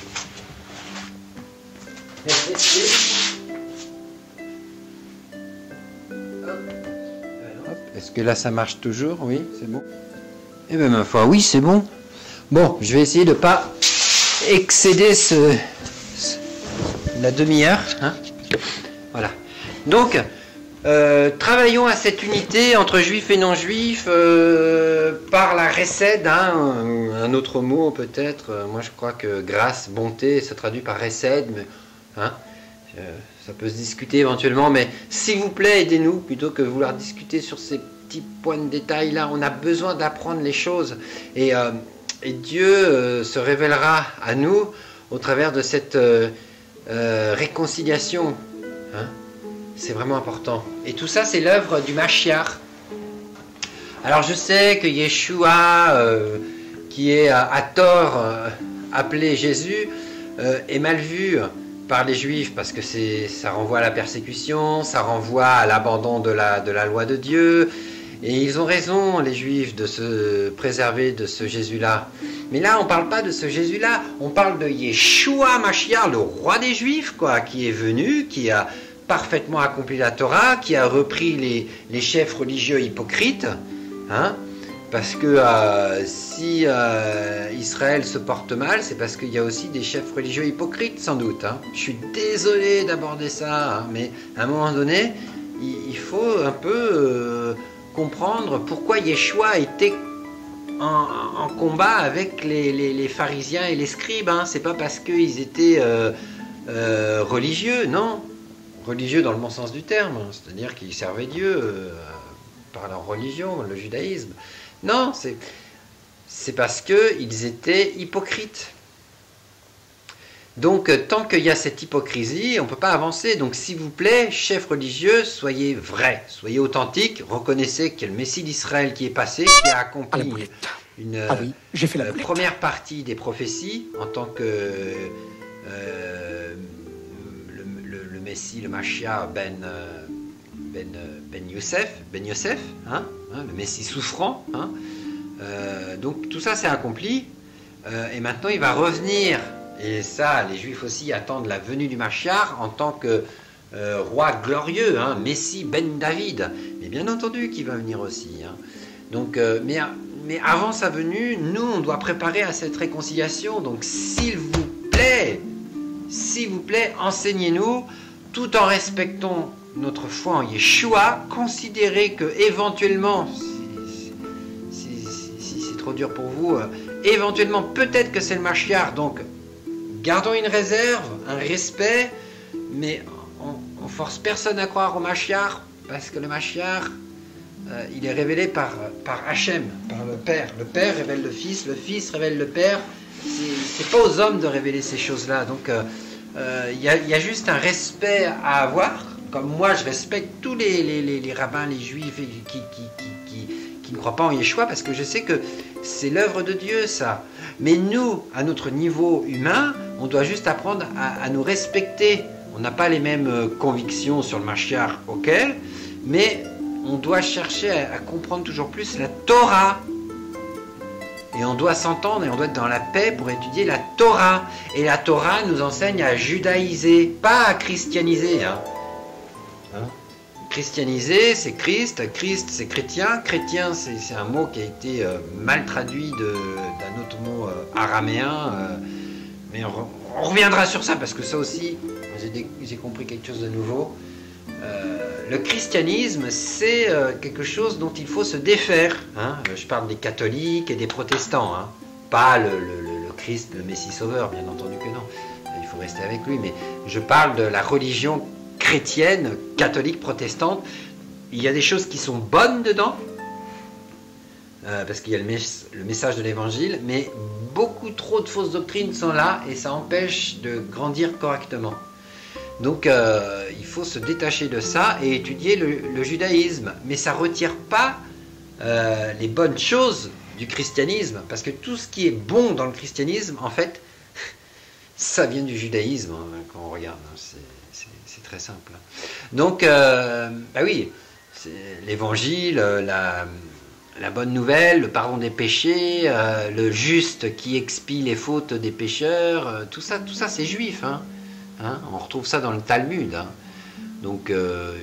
Est-ce que là ça marche toujours? Oui, c'est bon. Eh bien, ma foi, oui, c'est bon. Bon, je vais essayer de ne pas excéder ce, ce, la demi-heure. Hein, voilà. Donc, euh, travaillons à cette unité entre juifs et non-juifs euh, par la récède, hein, un, un autre mot peut-être. Moi, je crois que grâce, bonté, ça traduit par récède, mais hein, euh, ça peut se discuter éventuellement. Mais s'il vous plaît, aidez-nous plutôt que vouloir discuter sur ces petits points de détail là. On a besoin d'apprendre les choses et euh, Et Dieu euh, se révélera à nous au travers de cette euh, euh, réconciliation. Hein, c'est vraiment important. Et tout ça, c'est l'œuvre du Mashiach. Alors je sais que Yeshua, euh, qui est à, à tort euh, appelé Jésus, euh, est mal vu par les Juifs parce que ça renvoie à la persécution, ça renvoie à l'abandon de la, de la loi de Dieu. Et ils ont raison, les Juifs, de se préserver de ce Jésus-là. Mais là, on ne parle pas de ce Jésus-là, on parle de Yeshua Mashiach, le roi des Juifs, quoi, qui est venu, qui a parfaitement accompli la Torah, qui a repris les, les chefs religieux hypocrites, hein, parce que euh, si euh, Israël se porte mal, c'est parce qu'il y a aussi des chefs religieux hypocrites, sans doute. Hein. Je suis désolé d'aborder ça, hein, mais à un moment donné, il, il faut un peu... Euh, comprendre pourquoi Yeshua était en, en combat avec les, les, les pharisiens et les scribes. Hein. C'est pas parce qu'ils étaient euh, euh, religieux, non. Religieux dans le bon sens du terme, c'est-à-dire qu'ils servaient Dieu euh, par leur religion, le judaïsme. Non, c'est c'est parce qu'ils étaient hypocrites. Donc, tant qu'il y a cette hypocrisie, on ne peut pas avancer. Donc, s'il vous plaît, chefs religieux, soyez vrais, soyez authentiques, reconnaissez qu'il y a le Messie d'Israël qui est passé, qui a accompli une ah oui, j'ai fait la euh, première partie des prophéties en tant que euh, le, le, le Messie, le Mashiach ben, ben, ben Yosef, ben Yosef hein, hein, le Messie souffrant. Hein, euh, donc, tout ça, c'est accompli. Euh, et maintenant, il va revenir. Et ça, les Juifs aussi attendent la venue du Mashiach en tant que euh, roi glorieux, hein, Messie Ben David, mais bien entendu qu'il va venir aussi. Hein. Donc, euh, mais, mais avant sa venue, nous, on doit préparer à cette réconciliation. Donc, s'il vous plaît, s'il vous plaît, enseignez-nous, tout en respectant notre foi en Yeshua, considérez que éventuellement, si, si, si, si c'est trop dur pour vous, euh, éventuellement, peut-être que c'est le Mashiach, donc gardons une réserve, un respect, mais on, on force personne à croire au Mashiach, parce que le Mashiach, euh, il est révélé par, par Hachem, par le Père. Le Père révèle le Fils, le Fils révèle le Père. C'est pas aux hommes de révéler ces choses-là. Donc, il euh, euh, y, y a juste un respect à avoir. Comme moi, je respecte tous les, les, les, les rabbins, les juifs qui, qui, qui, qui, qui ne croient pas en Yeshua, parce que je sais que c'est l'œuvre de Dieu, ça. Mais nous, à notre niveau humain, on doit juste apprendre à, à nous respecter. On n'a pas les mêmes convictions sur le Mashiach auquel, mais on doit chercher à, à comprendre toujours plus la Torah. Et on doit s'entendre et on doit être dans la paix pour étudier la Torah. Et la Torah nous enseigne à judaïser, pas à christianiser. Hein. Hein? Christianiser, c'est Christ. Christ, c'est chrétien. Chrétien, c'est un mot qui a été euh, mal traduit d'un autre mot euh, araméen. Euh, mais on, on reviendra sur ça parce que ça aussi, j'ai compris quelque chose de nouveau. Euh, le christianisme, c'est euh, quelque chose dont il faut se défaire. Hein. Je parle des catholiques et des protestants. Hein. Pas le, le, le Christ, le Messie sauveur, bien entendu que non. Il faut rester avec lui. Mais je parle de la religion chrétienne, catholique, protestante. Il y a des choses qui sont bonnes dedans, euh, parce qu'il y a le, mes le message de l'évangile, mais beaucoup trop de fausses doctrines sont là et ça empêche de grandir correctement. Donc euh, il faut se détacher de ça et étudier le, le judaïsme. Mais ça ne retire pas euh, les bonnes choses du christianisme, parce que tout ce qui est bon dans le christianisme, en fait, ça vient du judaïsme, hein, quand on regarde. Hein, c'est très simple. Donc, euh, bah oui, l'évangile, la, la bonne nouvelle, le pardon des péchés, euh, le juste qui expie les fautes des pécheurs, euh, tout ça, tout ça c'est juif. Hein. Hein, on retrouve ça dans le Talmud. Hein. Donc, euh,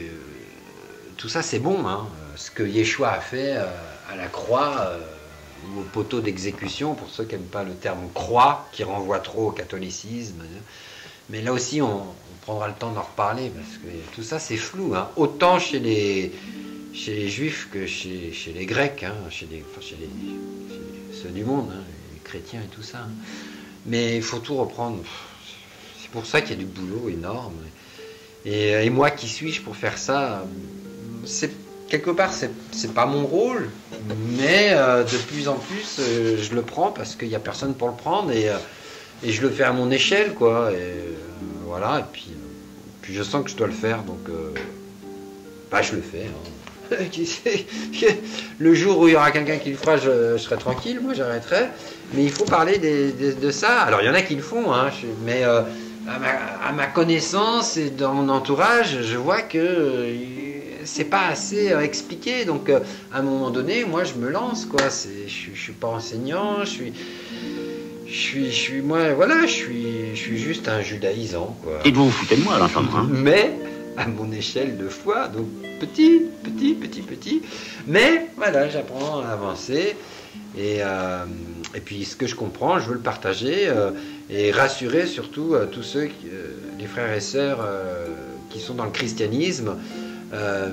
tout ça, c'est bon. Hein. Ce que Yeshua a fait euh, à la croix, euh, ou au poteau d'exécution, pour ceux qui n'aiment pas le terme croix, qui renvoie trop au catholicisme. Mais là aussi, on, on prendra le temps d'en reparler, parce que tout ça, c'est flou. Hein. Autant chez les, chez les Juifs que chez, chez les Grecs, hein, chez, les, enfin, chez, les, chez ceux du monde, hein, les chrétiens et tout ça. Hein. Mais il faut tout reprendre. C'est pour ça qu'il y a du boulot énorme. Et, et moi, qui suis-je pour faire ça? C'est quelque part, c'est pas mon rôle, mais euh, de plus en plus, euh, je le prends parce qu'il n'y a personne pour le prendre et, euh, et je le fais à mon échelle, quoi. Et euh, voilà. Et puis, euh, puis je sens que je dois le faire, donc euh, bah, je le fais. Hein. Qui sait, le jour où il y aura quelqu'un qui le fera, je, je serai tranquille, moi j'arrêterai. Mais il faut parler des, des, de ça. Alors il y en a qui le font, hein, je, mais euh, à, ma, à ma connaissance et dans mon entourage, je vois que euh, c'est pas assez euh, expliqué. Donc euh, à un moment donné, moi je me lance, quoi. Je, je suis pas enseignant, je suis, je suis, je suis, moi, voilà, je suis, je suis juste un judaïsant, quoi. Et vous vous foutez de moi, là, hein. Mais à mon échelle de foi, donc petit, petit, petit, petit. Mais voilà, j'apprends à avancer. Et, euh, et puis ce que je comprends, je veux le partager euh, et rassurer surtout euh, tous ceux, qui, euh, les frères et sœurs euh, qui sont dans le christianisme. Euh,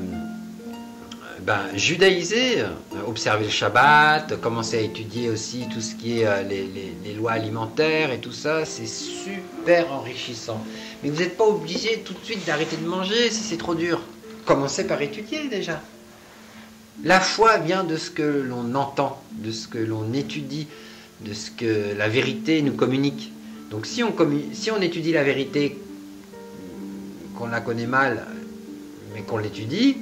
ben, judaïser, observer le Shabbat, commencer à étudier aussi tout ce qui est euh, les, les, les lois alimentaires et tout ça, c'est super enrichissant. Mais vous n'êtes pas obligé tout de suite d'arrêter de manger si c'est trop dur. Commencez par étudier déjà. La foi vient de ce que l'on entend, de ce que l'on étudie, de ce que la vérité nous communique. Donc si on, si on étudie la vérité, qu'on la connaît mal, mais qu'on l'étudie,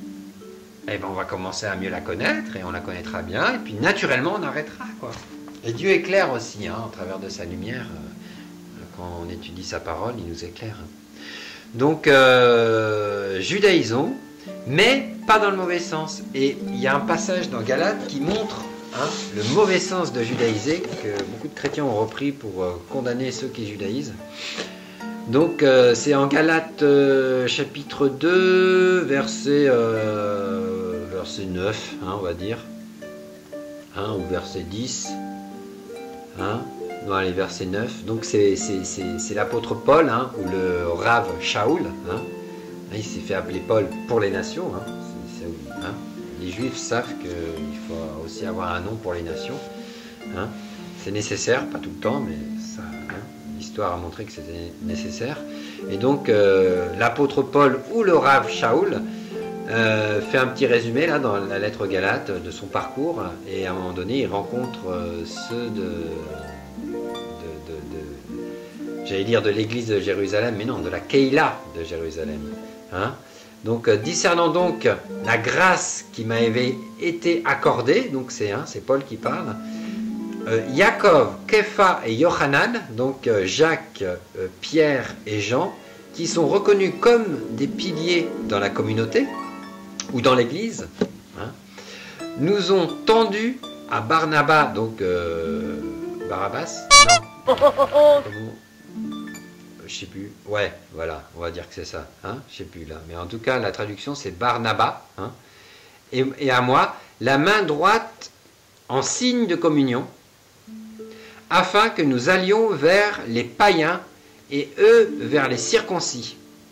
eh ben on va commencer à mieux la connaître, et on la connaîtra bien, et puis naturellement on arrêtera, quoi. Et Dieu éclaire aussi, hein, au travers de sa lumière. Euh, quand on étudie sa parole, il nous éclaire. Donc, euh, judaïsons, mais pas dans le mauvais sens. Et il y a un passage dans Galates qui montre hein, le mauvais sens de judaïser, que beaucoup de chrétiens ont repris pour euh, condamner ceux qui judaïsent. Donc euh, c'est en Galates euh, chapitre deux, verset, euh, verset neuf, hein, on va dire, hein, ou verset dix, hein, non, allez, verset neuf. Donc c'est l'apôtre Paul, hein, ou le Rav Shaul, hein, il s'est fait appeler Paul pour les nations, hein, c'est, c'est, hein. Les Juifs savent qu'il faut aussi avoir un nom pour les nations, hein. C'est nécessaire, pas tout le temps, mais ça... Hein. L'histoire a montré que c'était nécessaire. Et donc, euh, l'apôtre Paul ou le Rav Shaul euh, fait un petit résumé là dans la lettre aux Galates de son parcours. Et à un moment donné, il rencontre euh, ceux de, de, de, de j'allais dire de l'église de Jérusalem, mais non, de la Keïla de Jérusalem. Hein? Donc, euh, discernant donc la grâce qui m'avait été accordée, donc c'est hein, c'est Paul qui parle. Euh, Yaakov, Képha et Yochanan, donc euh, Jacques, euh, Pierre et Jean, qui sont reconnus comme des piliers dans la communauté ou dans l'église, hein, nous ont tendu à Barnabas, donc euh, Barabbas, non, comment, je sais plus, ouais, voilà, on va dire que c'est ça, hein, je sais plus là, mais en tout cas la traduction c'est Barnabas, hein, et, et à moi, la main droite en signe de communion, afin que nous allions vers les païens et eux vers les circoncis.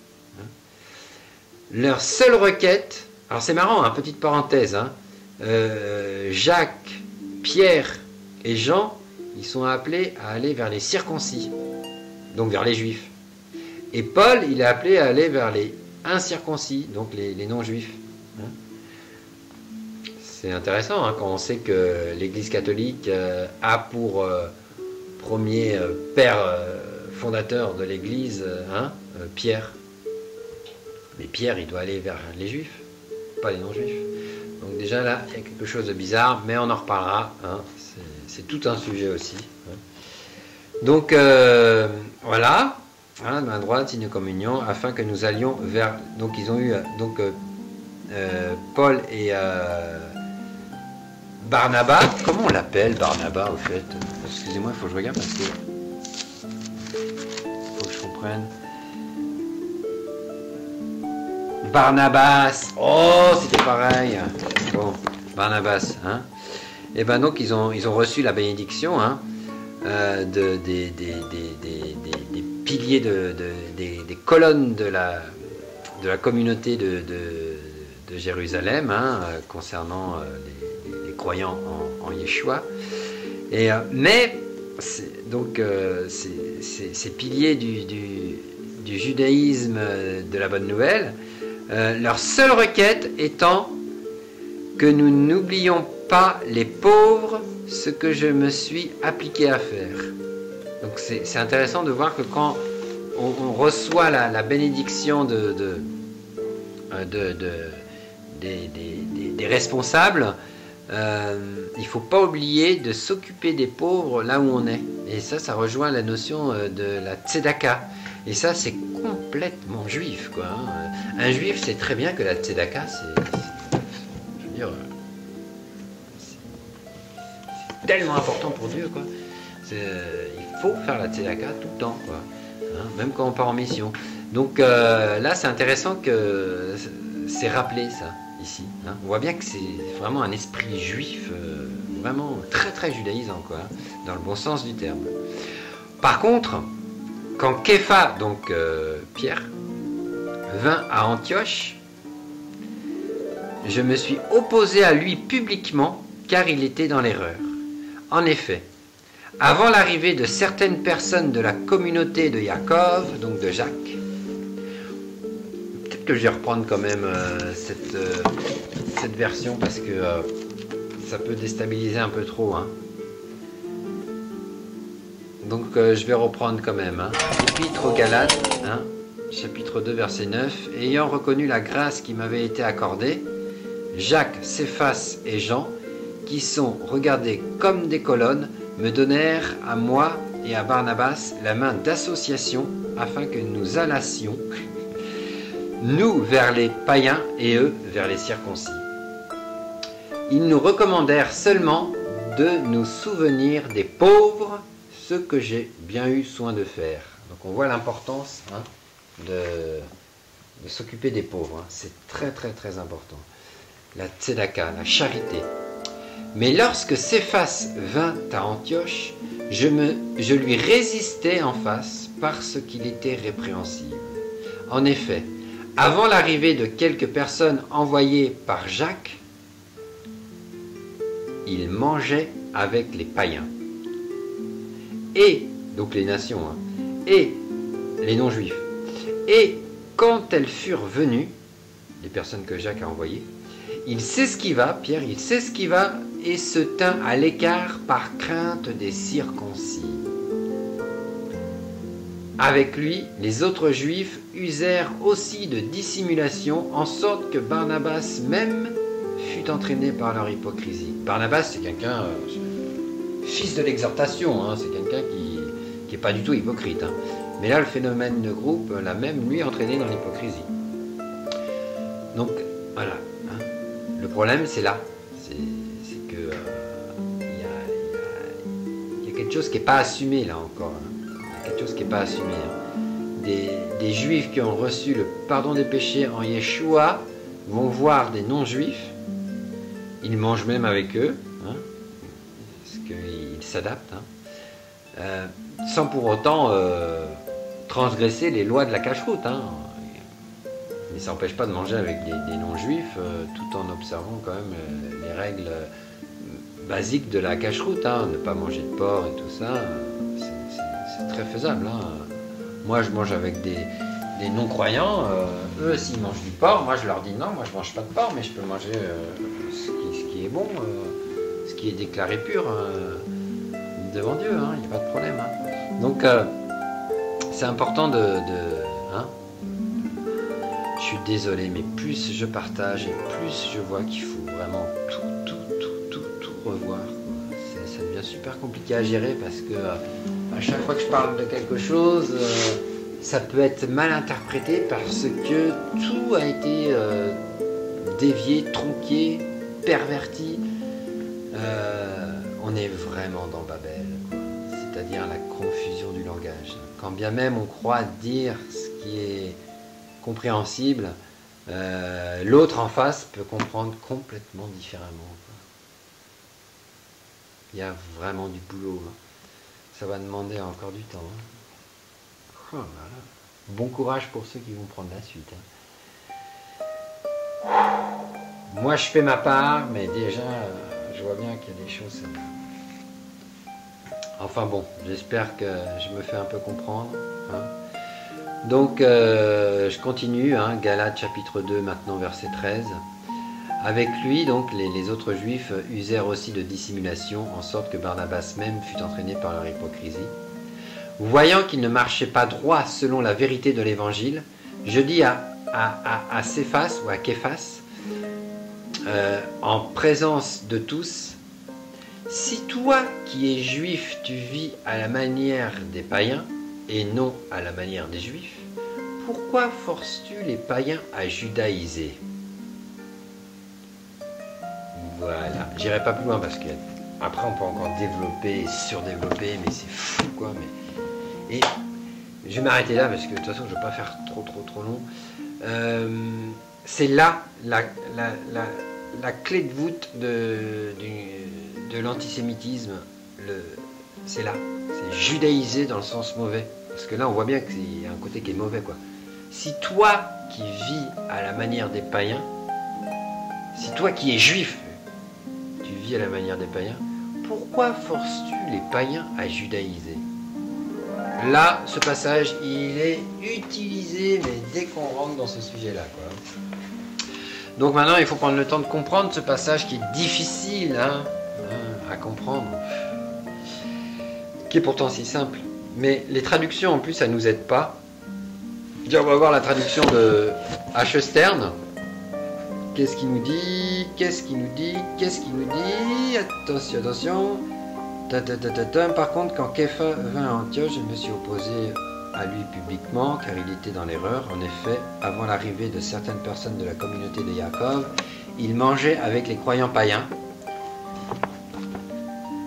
Leur seule requête, alors c'est marrant, hein, petite parenthèse, hein, euh, Jacques, Pierre et Jean, ils sont appelés à aller vers les circoncis, donc vers les juifs. Et Paul, il est appelé à aller vers les incirconcis, donc les, les non-juifs. Hein. C'est intéressant hein, quand on sait que l'Église catholique euh, a pour euh, premier euh, père euh, fondateur de l'Église, euh, hein, euh, Pierre. Mais Pierre, il doit aller vers les Juifs, pas les non-juifs. Donc déjà là, il y a quelque chose de bizarre, mais on en reparlera. Hein, c'est tout un sujet aussi. Hein. Donc euh, voilà, hein, main droite, signe de communion, afin que nous allions vers. Donc ils ont eu donc euh, euh, Paul et euh, Barnabas. Comment on l'appelle Barnabas au fait? Excusez-moi, il faut que je regarde parce que faut que je comprenne. Barnabas. Oh, c'était pareil. Bon, Barnabas, hein. Et ben donc ils ont ils ont reçu la bénédiction, hein, euh, de, des, des, des, des, des, des piliers de, de des, des colonnes de la de la communauté de, de, de Jérusalem, hein, euh, concernant euh, les, les croyants en, en Yeshua. Et euh, mais donc euh, ces, ces, ces piliers du, du, du judaïsme de la bonne nouvelle, euh, leur seule requête étant que nous n'oublions pas les pauvres, ce que je me suis appliqué à faire. Donc c'est intéressant de voir que quand on, on reçoit la, la bénédiction de, de, de, de, des, des, des responsables, euh, il ne faut pas oublier de s'occuper des pauvres là où on est. Et ça, ça rejoint la notion de la tzedaka. Et ça, c'est complètement juif, quoi. Un juif sait très bien que la tzedaka, c'est... Je veux dire... tellement important pour Dieu, quoi. Euh, il faut faire la tzedaka tout le temps, quoi. Hein, même quand on part en mission. Donc euh, là, c'est intéressant que c'est rappelé ça ici. Hein. On voit bien que c'est vraiment un esprit juif, euh, vraiment très très judaïsant, quoi, hein, dans le bon sens du terme. Par contre, quand Képha, donc euh, Pierre, vint à Antioche, je me suis opposé à lui publiquement, car il était dans l'erreur. En effet, avant l'arrivée de certaines personnes de la communauté de Yaakov, donc de Jacques, peut-être que je vais reprendre quand même euh, cette, euh, cette version parce que euh, ça peut déstabiliser un peu trop. Hein. Donc euh, je vais reprendre quand même. Hein. Épître aux Galates, hein, chapitre deux, verset neuf. Ayant reconnu la grâce qui m'avait été accordée, Jacques, Céphas et Jean, qui sont regardés comme des colonnes, me donnèrent à moi et à Barnabas la main d'association afin que nous allassions, nous vers les païens et eux vers les circoncis. Ils nous recommandèrent seulement de nous souvenir des pauvres, ce que j'ai bien eu soin de faire. Donc on voit l'importance hein, de, de s'occuper des pauvres. Hein. C'est très très très important. La tzedaka, la charité. Mais lorsque Céphas vint à Antioche, je, me, je lui résistais en face parce qu'il était répréhensible. En effet, avant l'arrivée de quelques personnes envoyées par Jacques, il mangeait avec les païens. Et, donc les nations, hein, et les non-juifs. Et quand elles furent venues, les personnes que Jacques a envoyées, il s'esquiva, Pierre, il s'esquiva et se tint à l'écart par crainte des circoncis. Avec lui, les autres juifs usèrent aussi de dissimulation, en sorte que Barnabas même fut entraîné par leur hypocrisie. Barnabas, c'est quelqu'un, euh, fils de l'exhortation, hein, c'est quelqu'un qui n'est pas du tout hypocrite. Hein. Mais là, le phénomène de groupe l'a même, lui, entraîné dans l'hypocrisie. Donc, voilà. Hein. Le problème, c'est là. C'est que il euh, y, y, y a quelque chose qui n'est pas assumé, là, encore. Hein. Y a quelque chose qui n'est pas assumé. Hein. Des, des juifs qui ont reçu le pardon des péchés en Yeshua vont voir des non-juifs. Ils mangent même avec eux. Hein, parce qu'ils s'adaptent. Hein, euh, sans pour autant euh, transgresser les lois de la cacheroute. Hein. Mais ça n'empêche pas de manger avec des, des non-juifs, euh, tout en observant quand même euh, les règles euh, basiques de la cacheroute. Hein. Ne pas manger de porc et tout ça, euh, c'est très faisable. Hein. Moi, je mange avec des, des non-croyants. Euh, eux, s'ils mangent du porc, moi, je leur dis non, moi, je ne mange pas de porc, mais je peux manger euh, ce, qui, ce qui est bon, euh, ce qui est déclaré pur euh, devant Dieu. Hein. Il n'y a pas de problème. Hein. Donc, euh, c'est important de... de hein, je suis désolé, mais plus je partage et plus je vois qu'il faut vraiment tout, tout, tout, tout, tout revoir. Ça devient super compliqué à gérer parce que à chaque fois que je parle de quelque chose, euh, ça peut être mal interprété parce que tout a été euh, dévié, tronqué, perverti. Euh, on est vraiment dans Babel, c'est-à-dire la confusion du langage. Quand bien même on croit dire ce qui est compréhensible, euh, l'autre en face peut comprendre complètement différemment. Quoi. Il y a vraiment du boulot. Hein. Ça va demander encore du temps. Hein. Oh là là. Bon courage pour ceux qui vont prendre la suite. Hein. Moi, je fais ma part, mais déjà, euh, je vois bien qu'il y a des choses... Euh... Enfin bon, j'espère que je me fais un peu comprendre. Hein. Donc, euh, je continue, hein, Galates chapitre deux, maintenant verset treize. Avec lui, donc, les, les autres juifs usèrent aussi de dissimulation, en sorte que Barnabas même fut entraîné par leur hypocrisie. Voyant qu'il ne marchait pas droit selon la vérité de l'évangile, je dis à, à, à, à Céphas ou à Képhas, euh, en présence de tous, si toi qui es juif, tu vis à la manière des païens, et non à la manière des juifs, pourquoi forces-tu les païens à judaïser? Voilà, j'irai pas plus loin parce que après on peut encore développer, surdévelopper, mais c'est fou quoi. Mais... Et je vais m'arrêter là parce que de toute façon je ne vais pas faire trop trop trop long. Euh, c'est là la, la, la, la clé de voûte de, de, de l'antisémitisme. C'est là, c'est judaïser dans le sens mauvais. Parce que là on voit bien qu'il y a un côté qui est mauvais quoi. Si toi qui vis à la manière des païens, si toi qui es juif, tu vis à la manière des païens, pourquoi forces-tu les païens à judaïser? Là, ce passage, il est utilisé, mais dès qu'on rentre dans ce sujet-là, quoi. Donc maintenant, il faut prendre le temps de comprendre ce passage qui est difficile hein, hein, à comprendre, qui est pourtant si simple. Mais les traductions, en plus, ça ne nous aide pas. Déjà, on va voir la traduction de H. Stern. Qu'est-ce qu'il nous dit? Qu'est-ce qu'il nous dit? Qu'est-ce qu'il nous dit? Attention, attention. Ta, ta, ta, ta, ta. Par contre, quand Képha vint à Antioche, je me suis opposé à lui publiquement, car il était dans l'erreur. En effet, avant l'arrivée de certaines personnes de la communauté de Yaakov, il mangeait avec les croyants païens.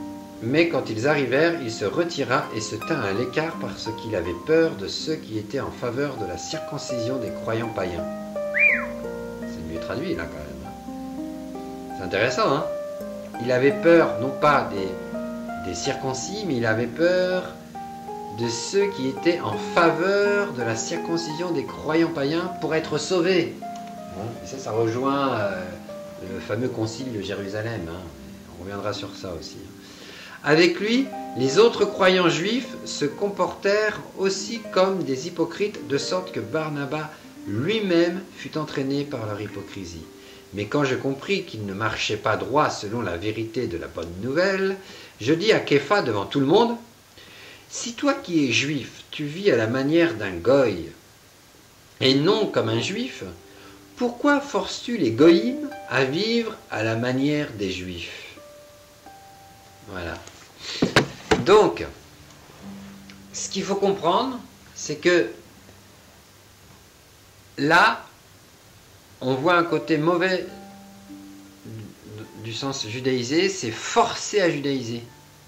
Mais quand ils arrivèrent, il se retira et se tint à l'écart parce qu'il avait peur de ceux qui étaient en faveur de la circoncision des croyants païens. C'est mieux traduit là quand même. C'est intéressant, hein? Il avait peur non pas des, des circoncis, mais il avait peur de ceux qui étaient en faveur de la circoncision des croyants païens pour être sauvés. Bon, et ça, ça rejoint euh, le fameux concile de Jérusalem. Hein. On reviendra sur ça aussi. Avec lui, les autres croyants juifs se comportèrent aussi comme des hypocrites, de sorte que Barnabas lui-même fut entraîné par leur hypocrisie. Mais quand je compris qu'ils ne marchaient pas droit selon la vérité de la bonne nouvelle, je dis à Képha devant tout le monde, « Si toi qui es juif, tu vis à la manière d'un goy, et non comme un juif, pourquoi forces-tu les goyim à vivre à la manière des juifs ?» Voilà. Donc, ce qu'il faut comprendre, c'est que là, on voit un côté mauvais du sens judaïsé, c'est forcer à judaïser.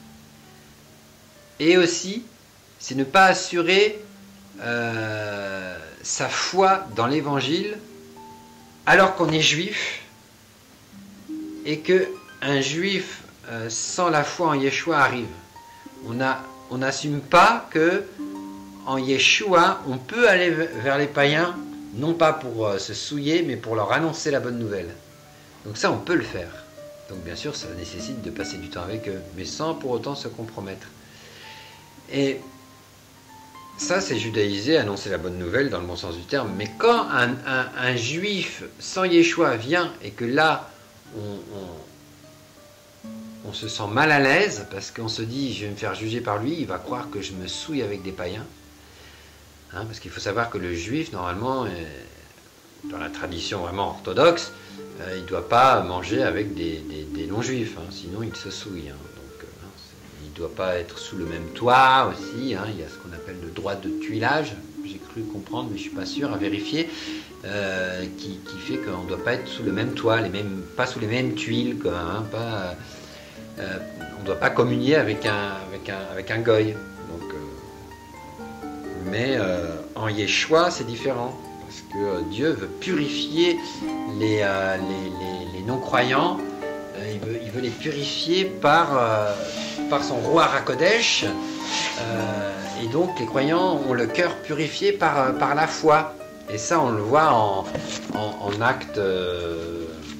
Et aussi, c'est ne pas assurer euh, sa foi dans l'évangile alors qu'on est juif et qu'un juif Euh, sans la foi en Yeshua arrive. On n'assume on pas que en Yeshua, on peut aller vers les païens, non pas pour euh, se souiller, mais pour leur annoncer la bonne nouvelle. Donc ça, on peut le faire. Donc bien sûr, ça nécessite de passer du temps avec eux, mais sans pour autant se compromettre. Et ça, c'est judaïser, annoncer la bonne nouvelle dans le bon sens du terme. Mais quand un, un, un juif sans Yeshua vient et que là, on... on on se sent mal à l'aise parce qu'on se dit je vais me faire juger par lui, il va croire que je me souille avec des païens. Hein, parce qu'il faut savoir que le juif, normalement, euh, dans la tradition vraiment orthodoxe, euh, il ne doit pas manger avec des, des, des non-juifs, hein, sinon il se souille. Hein. Donc, euh, hein, il ne doit pas être sous le même toit aussi. Hein, il y a ce qu'on appelle le droit de tuilage, j'ai cru comprendre, mais je ne suis pas sûr, à vérifier, euh, qui, qui fait qu'on ne doit pas être sous le même toit, les mêmes, pas sous les mêmes tuiles, quoi, hein, pas... Euh, on ne doit pas communier avec un, avec un, avec un goy. Donc, euh, mais euh, en Yeshua, c'est différent. Parce que euh, Dieu veut purifier les, euh, les, les, les non-croyants. Euh, il, veut, il veut les purifier par, euh, par son roi Hakodesh. Euh, et donc, les croyants ont le cœur purifié par, par la foi. Et ça, on le voit en, en, en acte... Euh,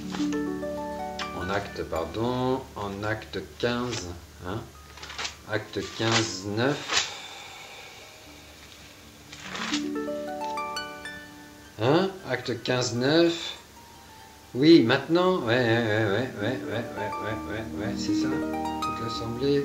acte, pardon, en acte quinze, hein, acte quinze, neuf, hein, acte quinze, neuf, oui, maintenant, ouais, ouais, ouais, ouais, ouais, ouais, ouais, ouais, ouais, c'est ça, toute l'assemblée,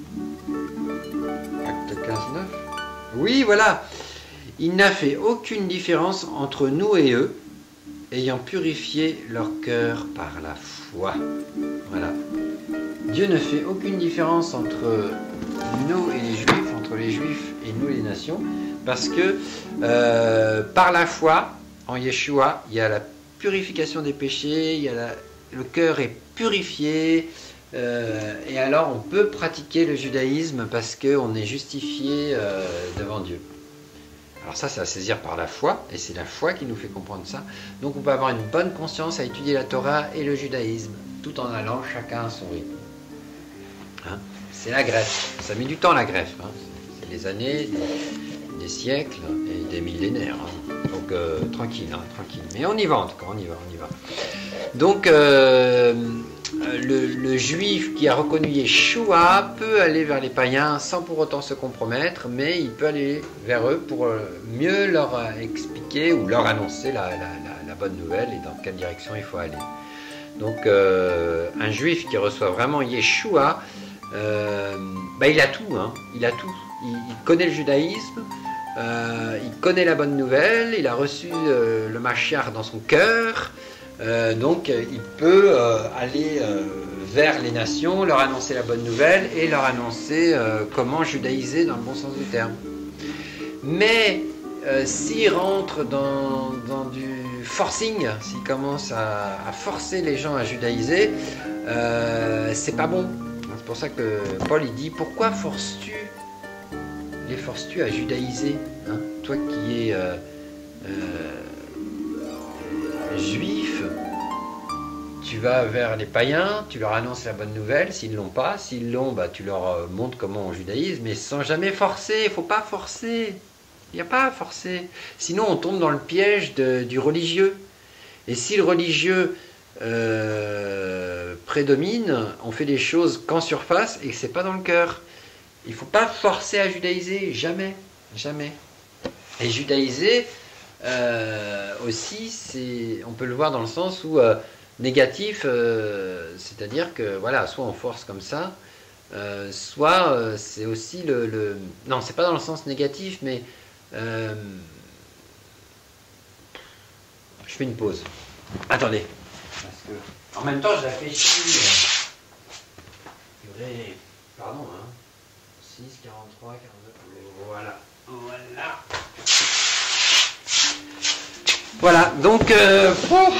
acte quinze, neuf, oui, voilà, il n'a fait aucune différence entre nous et eux, ayant purifié leur cœur par la foi. Voilà. Dieu ne fait aucune différence entre nous et les Juifs, entre les Juifs et nous les nations, parce que euh, par la foi, en Yeshua, il y a la purification des péchés, il y a la, le cœur est purifié, euh, et alors on peut pratiquer le judaïsme parce qu'on est justifié euh, devant Dieu. Alors ça, c'est à saisir par la foi, et c'est la foi qui nous fait comprendre ça. Donc on peut avoir une bonne conscience à étudier la Torah et le judaïsme, tout en allant chacun à son rythme. Hein, c'est la greffe. Ça met du temps, la greffe. Hein. C'est des années, des, des siècles et des millénaires. Hein. Donc euh, tranquille, hein, tranquille. Mais on y va en tout cas, on y va, on y va. Donc euh, le, le juif qui a reconnu Yeshua peut aller vers les païens sans pour autant se compromettre, mais il peut aller vers eux pour mieux leur expliquer ou leur annoncer la, la, la, la bonne nouvelle et dans quelle direction il faut aller. Donc euh, un juif qui reçoit vraiment Yeshua, euh, bah, il a tout, hein, il a tout. Il, il connaît le judaïsme, euh, il connaît la bonne nouvelle, il a reçu euh, le Mashiach dans son cœur. Euh, donc euh, il peut euh, aller euh, vers les nations, leur annoncer la bonne nouvelle et leur annoncer euh, comment judaïser dans le bon sens du terme. Mais euh, s'il rentre dans, dans du forcing, s'il commence à, à forcer les gens à judaïser, euh, c'est pas bon. C'est pour ça que Paul il dit, pourquoi forces-tu, les forces-tu à judaïser, hein? Toi qui es euh, euh, juif, tu vas vers les païens, tu leur annonces la bonne nouvelle, s'ils ne l'ont pas, s'ils l'ont, bah, tu leur montres comment on judaïse, mais sans jamais forcer, il ne faut pas forcer, il n'y a pas à forcer, sinon on tombe dans le piège de, du religieux, et si le religieux euh, prédomine, on fait des choses qu'en surface et que ce n'est pas dans le cœur. Il ne faut pas forcer à judaïser, jamais, jamais. Et judaïser, euh, aussi, c'est, on peut le voir dans le sens où... Euh, négatif, euh, c'est-à-dire que voilà, soit on force comme ça, euh, soit euh, c'est aussi le, le... Non, c'est pas dans le sens négatif, mais euh... je fais une pause. Attendez. Parce que en même temps, je réfléchis. Euh... Pardon, hein. six, quarante-trois, quarante-neuf. Voilà. Voilà. Voilà, donc... Euh...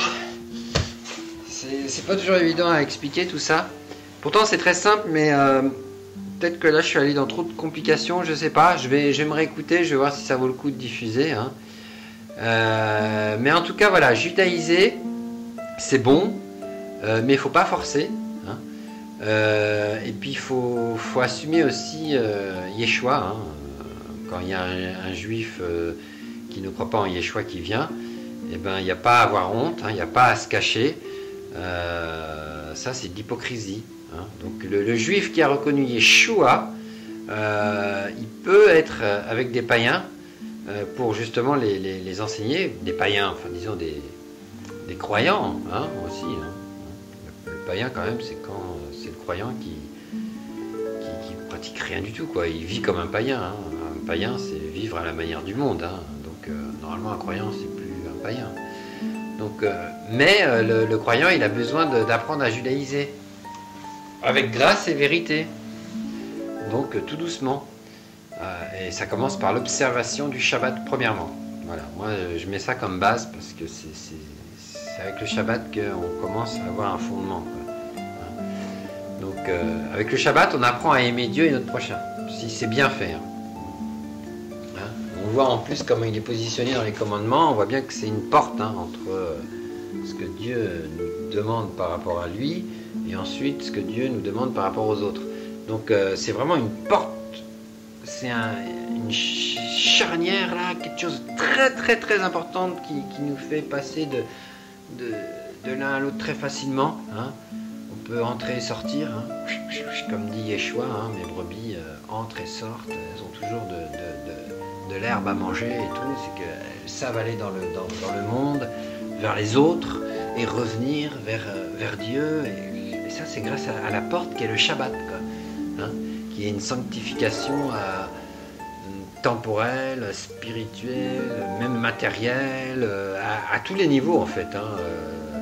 C'est pas toujours évident à expliquer tout ça. Pourtant c'est très simple, mais euh, peut-être que là je suis allé dans trop de complications, je sais pas. Je vais, je vais me réécouter, je vais voir si ça vaut le coup de diffuser. Hein. Euh, mais en tout cas, voilà, judaïser, c'est bon, euh, mais il faut pas forcer. Hein. Euh, et puis il faut, faut assumer aussi euh, Yeshua. Hein. Quand il y a un, un juif euh, qui ne croit pas en Yeshua qui vient, eh ben, il n'y a pas à avoir honte, il n'y a pas à se cacher. Euh, ça c'est de l'hypocrisie, hein. Donc le, le juif qui a reconnu Yeshua, euh, il peut être avec des païens euh, pour justement les, les, les enseigner, des païens, enfin disons des, des croyants, hein, aussi, hein. Le, le païen quand même, c'est quand c'est le croyant qui, qui, qui pratique rien du tout, quoi. Il vit comme un païen, hein. Un païen c'est vivre à la manière du monde, hein. Donc euh, normalement un croyant c'est plus un païen. Donc, euh, mais euh, le, le croyant, il a besoin d'apprendre à judaïser, avec grâce et vérité. Donc, euh, tout doucement. Euh, et ça commence par l'observation du Shabbat, premièrement. Voilà, moi, je mets ça comme base, parce que c'est avec le Shabbat qu'on commence à avoir un fondement, quoi. Hein. Donc, euh, avec le Shabbat, on apprend à aimer Dieu et notre prochain, si c'est bien fait. Hein. On voit en plus comment il est positionné dans les commandements, on voit bien que c'est une porte, hein, entre euh, ce que Dieu nous demande par rapport à lui et ensuite ce que Dieu nous demande par rapport aux autres. Donc euh, c'est vraiment une porte, c'est un, une charnière là, quelque chose de très très très importante qui, qui nous fait passer de, de, de l'un à l'autre très facilement. Hein. On peut entrer et sortir, hein. Comme dit Yeshua, hein, mes brebis euh, entrent et sortent, elles ont toujours de, de, de de l'herbe à manger et tout, c'est qu'elles savent aller dans le, dans, dans le monde, vers les autres, et revenir vers, vers Dieu, et, et ça c'est grâce à, à la porte qui est le Shabbat, quoi, hein, qui est une sanctification à, temporelle, spirituelle, même matérielle, à, à tous les niveaux en fait, hein, euh,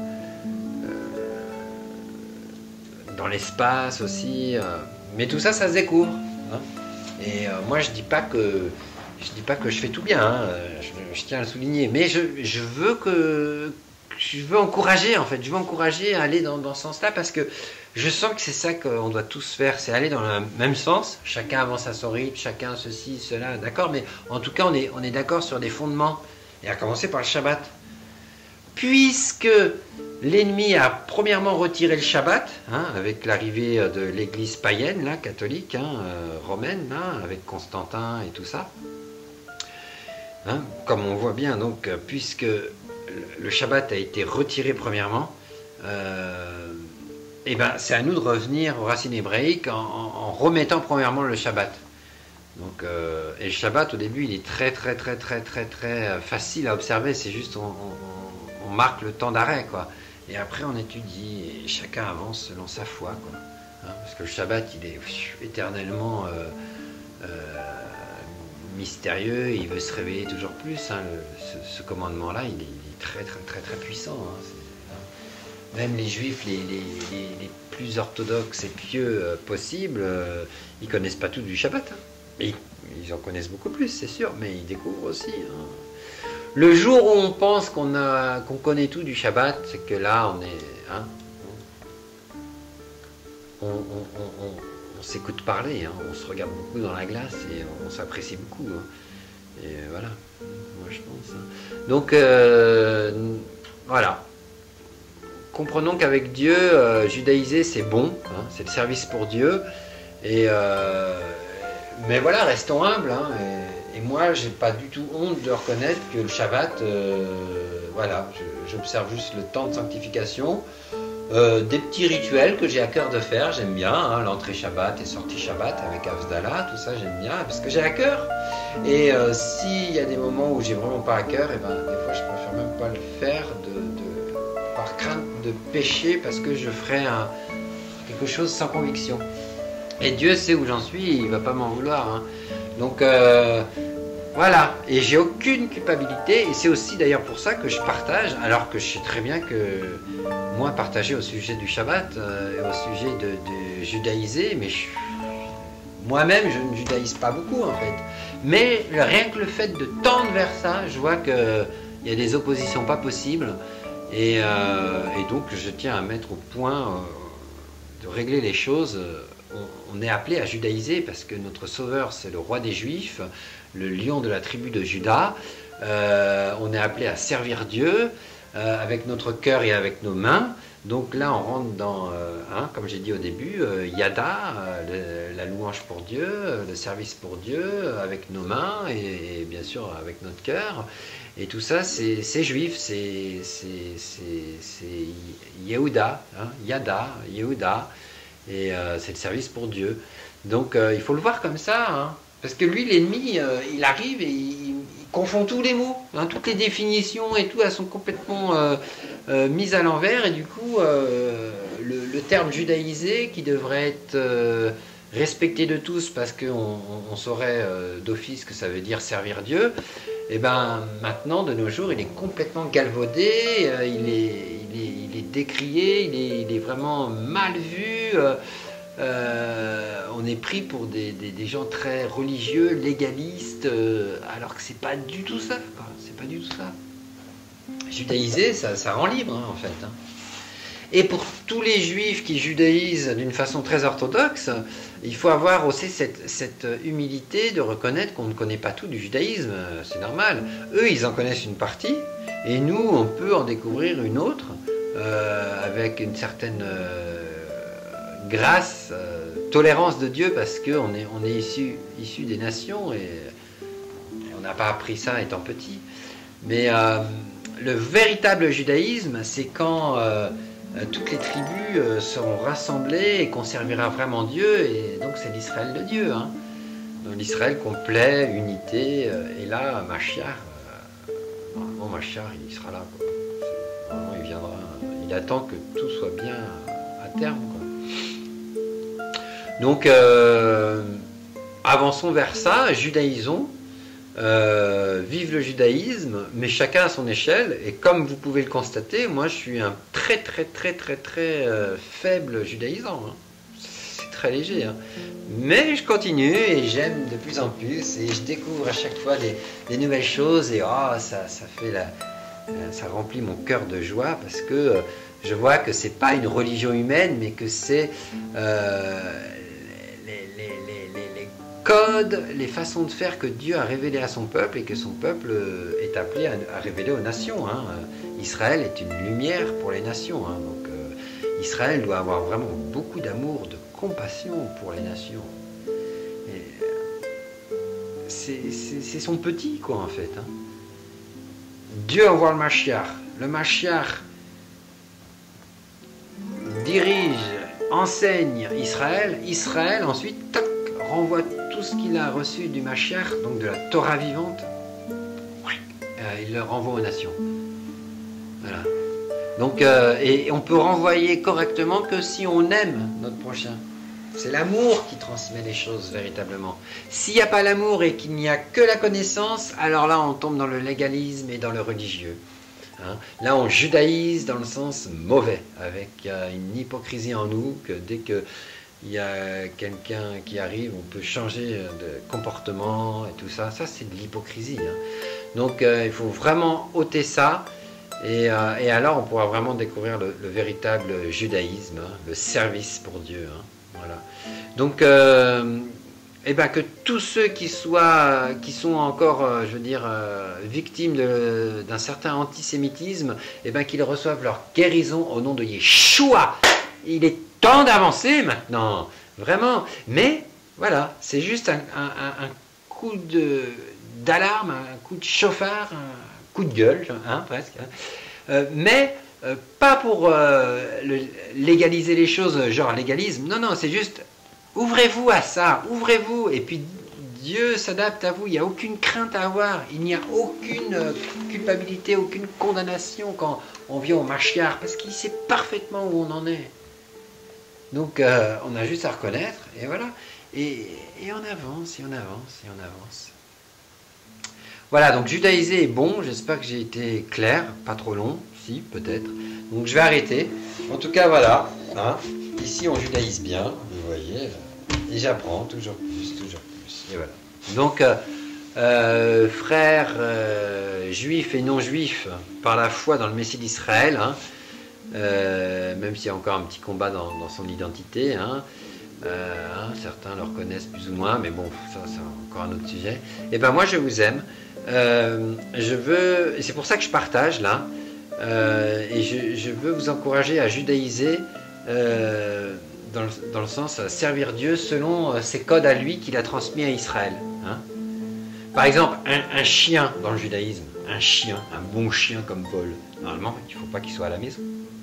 euh, dans l'espace aussi, euh, mais tout ça, ça se découvre, hein, et euh, moi je dis pas que Je dis pas que je fais tout bien, hein, je, je tiens à le souligner, mais je, je veux que je veux encourager en fait, je veux encourager à aller dans, dans ce sens-là parce que je sens que c'est ça qu'on doit tous faire, c'est aller dans le même sens, chacun avance à son rythme, chacun ceci, cela, d'accord, mais en tout cas on est, on est d'accord sur des fondements, et à commencer par le Shabbat. Puisque l'ennemi a premièrement retiré le Shabbat, hein, avec l'arrivée de l'église païenne, là, catholique, hein, euh, romaine, là, avec Constantin et tout ça, hein, comme on voit bien, donc, puisque le Shabbat a été retiré premièrement, euh, et ben, c'est à nous de revenir aux racines hébraïques en, en, en remettant premièrement le Shabbat. Donc, euh, et le Shabbat, au début, il est très, très, très, très, très, très facile à observer, c'est juste on, on, on marque le temps d'arrêt, quoi. Et après, on étudie, et chacun avance selon sa foi, quoi. Hein, parce que le Shabbat, il est éternellement euh, euh, mystérieux, il veut se révéler toujours plus, hein, le, ce, ce commandement-là, il, il est très, très, très, très puissant, hein, hein. Même les juifs les, les, les, les plus orthodoxes et pieux euh, possibles, euh, ils connaissent pas tout du Shabbat, hein. Ils, ils en connaissent beaucoup plus, c'est sûr, mais ils découvrent aussi, hein. Le jour où on pense qu'on a, qu'on connaît tout du Shabbat, c'est que là, on est, hein, on, on, on, s'écoute parler, hein, on se regarde beaucoup dans la glace et on s'apprécie beaucoup. Hein. Et voilà, moi je pense. Hein. Donc euh, voilà. Comprenons qu'avec Dieu, euh, judaïser c'est bon, hein, c'est le service pour Dieu. Et euh, mais voilà, restons humbles. Hein, et, et moi, j'ai pas du tout honte de reconnaître que le Shabbat, euh, voilà, j'observe juste le temps de sanctification. Euh, des petits rituels que j'ai à cœur de faire, j'aime bien, hein, l'entrée Shabbat et sortie Shabbat avec Havdalah, tout ça j'aime bien, parce que j'ai à cœur. Et euh, s'il y a des moments où j'ai vraiment pas à cœur, et ben des fois je préfère même pas le faire de, de, par crainte de pécher, parce que je ferai un, quelque chose sans conviction. Et Dieu sait où j'en suis, il va pas m'en vouloir. Hein. Donc euh, voilà, et j'ai aucune culpabilité, et c'est aussi d'ailleurs pour ça que je partage, alors que je sais très bien que moi partager au sujet du Shabbat, euh, et au sujet de, de judaïser, mais je, moi-même je ne judaïse pas beaucoup en fait. Mais rien que le fait de tendre vers ça, je vois qu'il y a des oppositions pas possibles, et, euh, et donc je tiens à mettre au point euh, de régler les choses. On, on est appelé à judaïser parce que notre sauveur c'est le roi des Juifs, le lion de la tribu de Juda. Euh, on est appelé à servir Dieu euh, avec notre cœur et avec nos mains. Donc là on rentre dans, euh, hein, comme j'ai dit au début, euh, Yada, euh, le, la louange pour Dieu, euh, le service pour Dieu, euh, avec nos mains et, et bien sûr avec notre cœur. Et tout ça c'est juif, c'est Yehuda, hein, Yada, Yehuda, et euh, c'est le service pour Dieu. Donc euh, il faut le voir comme ça, hein. Parce que lui, l'ennemi, euh, il arrive et il, il confond tous les mots, hein, toutes les définitions et tout, elles sont complètement euh, euh, mises à l'envers, et du coup, euh, le, le terme judaïsé, qui devrait être euh, respecté de tous, parce qu'on on, on saurait euh, d'office que ça veut dire servir Dieu, et ben maintenant, de nos jours, il est complètement galvaudé, euh, il, est, il, est, il est décrié, il est, il est vraiment mal vu. Euh, Euh, on est pris pour des, des, des gens très religieux, légalistes, euh, alors que c'est pas du tout ça, quoi. C'est pas du tout ça. Judaïser, ça, ça rend libre, hein, en fait. Hein. Et pour tous les juifs qui judaïsent d'une façon très orthodoxe, il faut avoir aussi cette, cette humilité de reconnaître qu'on ne connaît pas tout du judaïsme, c'est normal. Eux, ils en connaissent une partie, et nous, on peut en découvrir une autre, euh, avec une certaine... Euh, grâce, euh, tolérance de Dieu, parce qu'on est, on est issu, issu des nations et, et on n'a pas appris ça étant petit. Mais euh, le véritable judaïsme, c'est quand euh, toutes les tribus euh, seront rassemblées et qu'on servira vraiment Dieu, et donc c'est l'Israël de Dieu. Hein. L'Israël complet, unité, euh, et là, Mashiach, euh, normalement Mashiach, il sera là. Quoi. Normalement, il viendra, il attend que tout soit bien à terme. Quoi. Donc, euh, avançons vers ça, judaïsons, euh, vive le judaïsme, mais chacun à son échelle. Et comme vous pouvez le constater, moi je suis un très très très très très euh, faible judaïsant. Hein. C'est très léger. Hein. Mais je continue et j'aime de plus en plus et je découvre à chaque fois des, des nouvelles choses et oh, ça, ça fait la, ça remplit mon cœur de joie parce que euh, je vois que c'est pas une religion humaine, mais que c'est euh, les, les, les, les, les codes, les façons de faire que Dieu a révélé à son peuple et que son peuple est appelé à, à révéler aux nations. Hein. Israël est une lumière pour les nations. Hein. Donc euh, Israël doit avoir vraiment beaucoup d'amour, de compassion pour les nations. C'est son petit, quoi, en fait. Hein. Dieu envoie le Mashiach. Le Mashiach dirige, enseigne Israël. Israël, ensuite, tac, renvoie tout ce qu'il a reçu du Mashiach, donc de la Torah vivante. Euh, il le renvoie aux nations. Voilà. Donc, euh, et on peut renvoyer correctement que si on aime notre prochain. C'est l'amour qui transmet les choses véritablement. S'il n'y a pas l'amour et qu'il n'y a que la connaissance, alors là on tombe dans le légalisme et dans le religieux. Hein? Là on judaïse dans le sens mauvais, avec euh, une hypocrisie en nous, que dès qu'il y a quelqu'un qui arrive, on peut changer de comportement et tout ça. Ça c'est de l'hypocrisie. Hein? Donc euh, il faut vraiment ôter ça. Et, euh, et alors on pourra vraiment découvrir le, le véritable judaïsme, hein? Le service pour Dieu. Hein? Voilà. Donc, euh, eh ben, que tous ceux qui, soient, qui sont encore, euh, je veux dire, euh, victimes d'un certain antisémitisme, eh ben, qu'ils reçoivent leur guérison au nom de Yeshua. Il est temps d'avancer maintenant, vraiment. Mais, voilà, c'est juste un, un, un coup d'alarme, un coup de chauffard, un coup de gueule, hein, presque. Hein. Euh, mais, euh, pas pour euh, le, légaliser les choses, genre légalisme. Non, non, c'est juste... Ouvrez-vous à ça, ouvrez-vous, et puis Dieu s'adapte à vous, il n'y a aucune crainte à avoir, il n'y a aucune culpabilité, aucune condamnation quand on vient au Mashiach, parce qu'il sait parfaitement où on en est. Donc euh, on a juste à reconnaître, et voilà, et, et on avance, et on avance, et on avance. Voilà, donc judaïser est bon, j'espère que j'ai été clair, pas trop long, si, peut-être. Donc je vais arrêter. En tout cas, voilà, hein, ici on judaïse bien, vous voyez. Et j'apprends toujours plus, toujours plus. Et voilà. Donc, euh, euh, frères euh, juifs et non juifs, par la foi dans le Messie d'Israël, hein, euh, même s'il y a encore un petit combat dans, dans son identité, hein, euh, hein, certains le reconnaissent plus ou moins, mais bon, ça c'est encore un autre sujet. Et ben moi je vous aime. Euh, je veux, et c'est pour ça que je partage là, euh, et je, je veux vous encourager à judaïser. Euh, Dans le, dans le sens euh, servir Dieu selon euh, ses codes à lui qu'il a transmis à Israël. Hein. Par exemple, un, un chien dans le judaïsme, un chien, un bon chien comme Paul, normalement, il ne faut pas qu'il soit à la maison.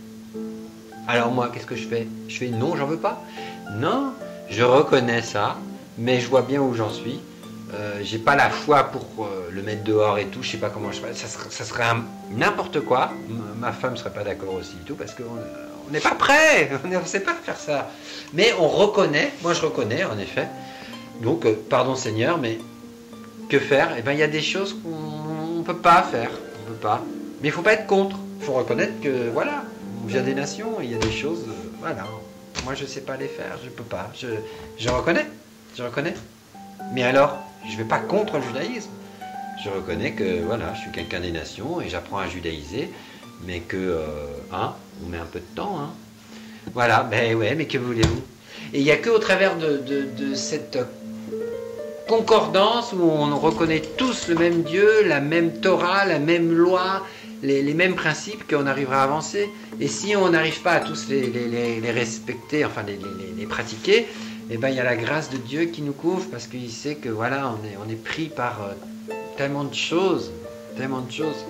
Alors moi, qu'est-ce que je fais? Je fais non, j'en veux pas. Non, je reconnais ça, mais je vois bien où j'en suis. Euh, j'ai pas la foi pour euh, le mettre dehors et tout, je sais pas comment je ferais. Ça serait, ça serait n'importe quoi. Ma femme serait pas d'accord aussi et tout, parce qu'on on n'est pas prêt, on ne sait pas faire ça. Mais on reconnaît, moi je reconnais en effet. Donc, euh, pardon Seigneur, mais que faire? Eh bien, il y a des choses qu'on ne peut pas faire, on peut pas. Mais il faut pas être contre. Il faut reconnaître que voilà, on vient des nations, et il y a des choses, euh, voilà. Moi je sais pas les faire, je peux pas. Je, je reconnais, je reconnais. Mais alors, je vais pas contre le judaïsme. Je reconnais que voilà, je suis quelqu'un des nations et j'apprends à judaïser, mais que, euh, hein, on met un peu de temps, hein. Voilà, ben ouais, mais que voulez-vous? Et il n'y a qu'au travers de, de, de cette concordance où on reconnaît tous le même Dieu, la même Torah, la même loi, les, les mêmes principes, qu'on arrivera à avancer. Et si on n'arrive pas à tous les, les, les, les respecter, enfin les, les, les pratiquer, eh ben il y a la grâce de Dieu qui nous couvre, parce qu'il sait que voilà, on est, on est pris par euh, tellement de choses, tellement de choses.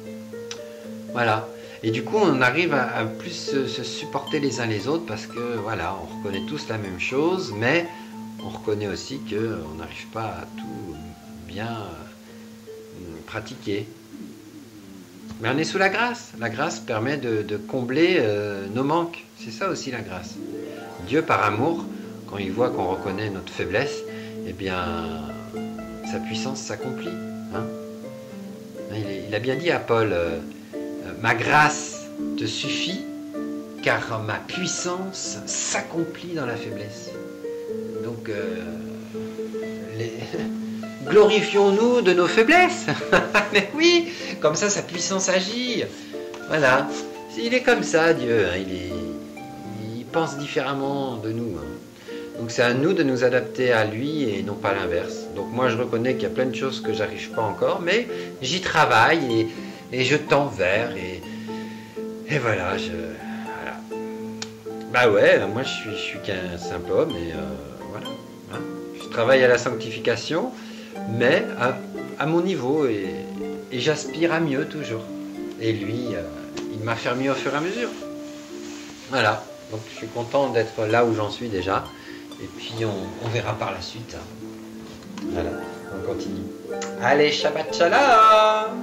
Voilà. Et du coup, on arrive à, à plus se, se supporter les uns les autres, parce que voilà, on reconnaît tous la même chose, mais on reconnaît aussi qu'on n'arrive pas à tout bien euh, pratiquer. Mais on est sous la grâce. La grâce permet de, de combler euh, nos manques. C'est ça aussi la grâce. Dieu, par amour, quand il voit qu'on reconnaît notre faiblesse, eh bien, sa puissance s'accomplit. Hein. il, il a bien dit à Paul, euh, ma grâce te suffit, car ma puissance s'accomplit dans la faiblesse. Donc, euh, les... glorifions-nous de nos faiblesses. Mais oui, comme ça, sa puissance agit. Voilà. Il est comme ça, Dieu. Hein. Il, est... il pense différemment de nous. Hein. Donc, c'est à nous de nous adapter à lui et non pas l'inverse. Donc, moi, je reconnais qu'il y a plein de choses que j'arrive pas encore, mais j'y travaille et, et je tends vers. Et, et voilà, je... voilà. Bah ouais, moi, je suis, je suis qu'un simple homme et... Euh... Voilà, hein. Je travaille à la sanctification, mais à, à mon niveau, et, et j'aspire à mieux toujours. Et lui, euh, il m'a fait mieux au fur et à mesure. Voilà, donc je suis content d'être là où j'en suis déjà, et puis on, on verra par la suite. Hein. Voilà, on continue. Allez, Shabbat Shalom!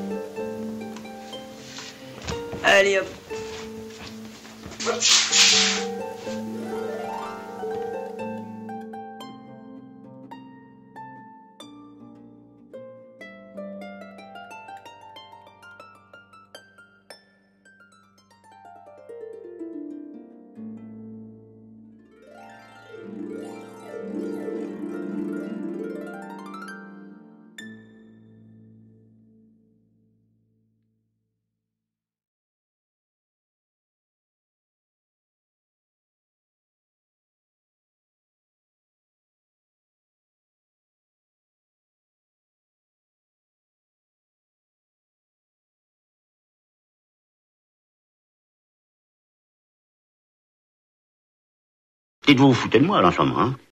Allez hop! Dites-vous, vous foutez de moi, là, en ce moment, hein?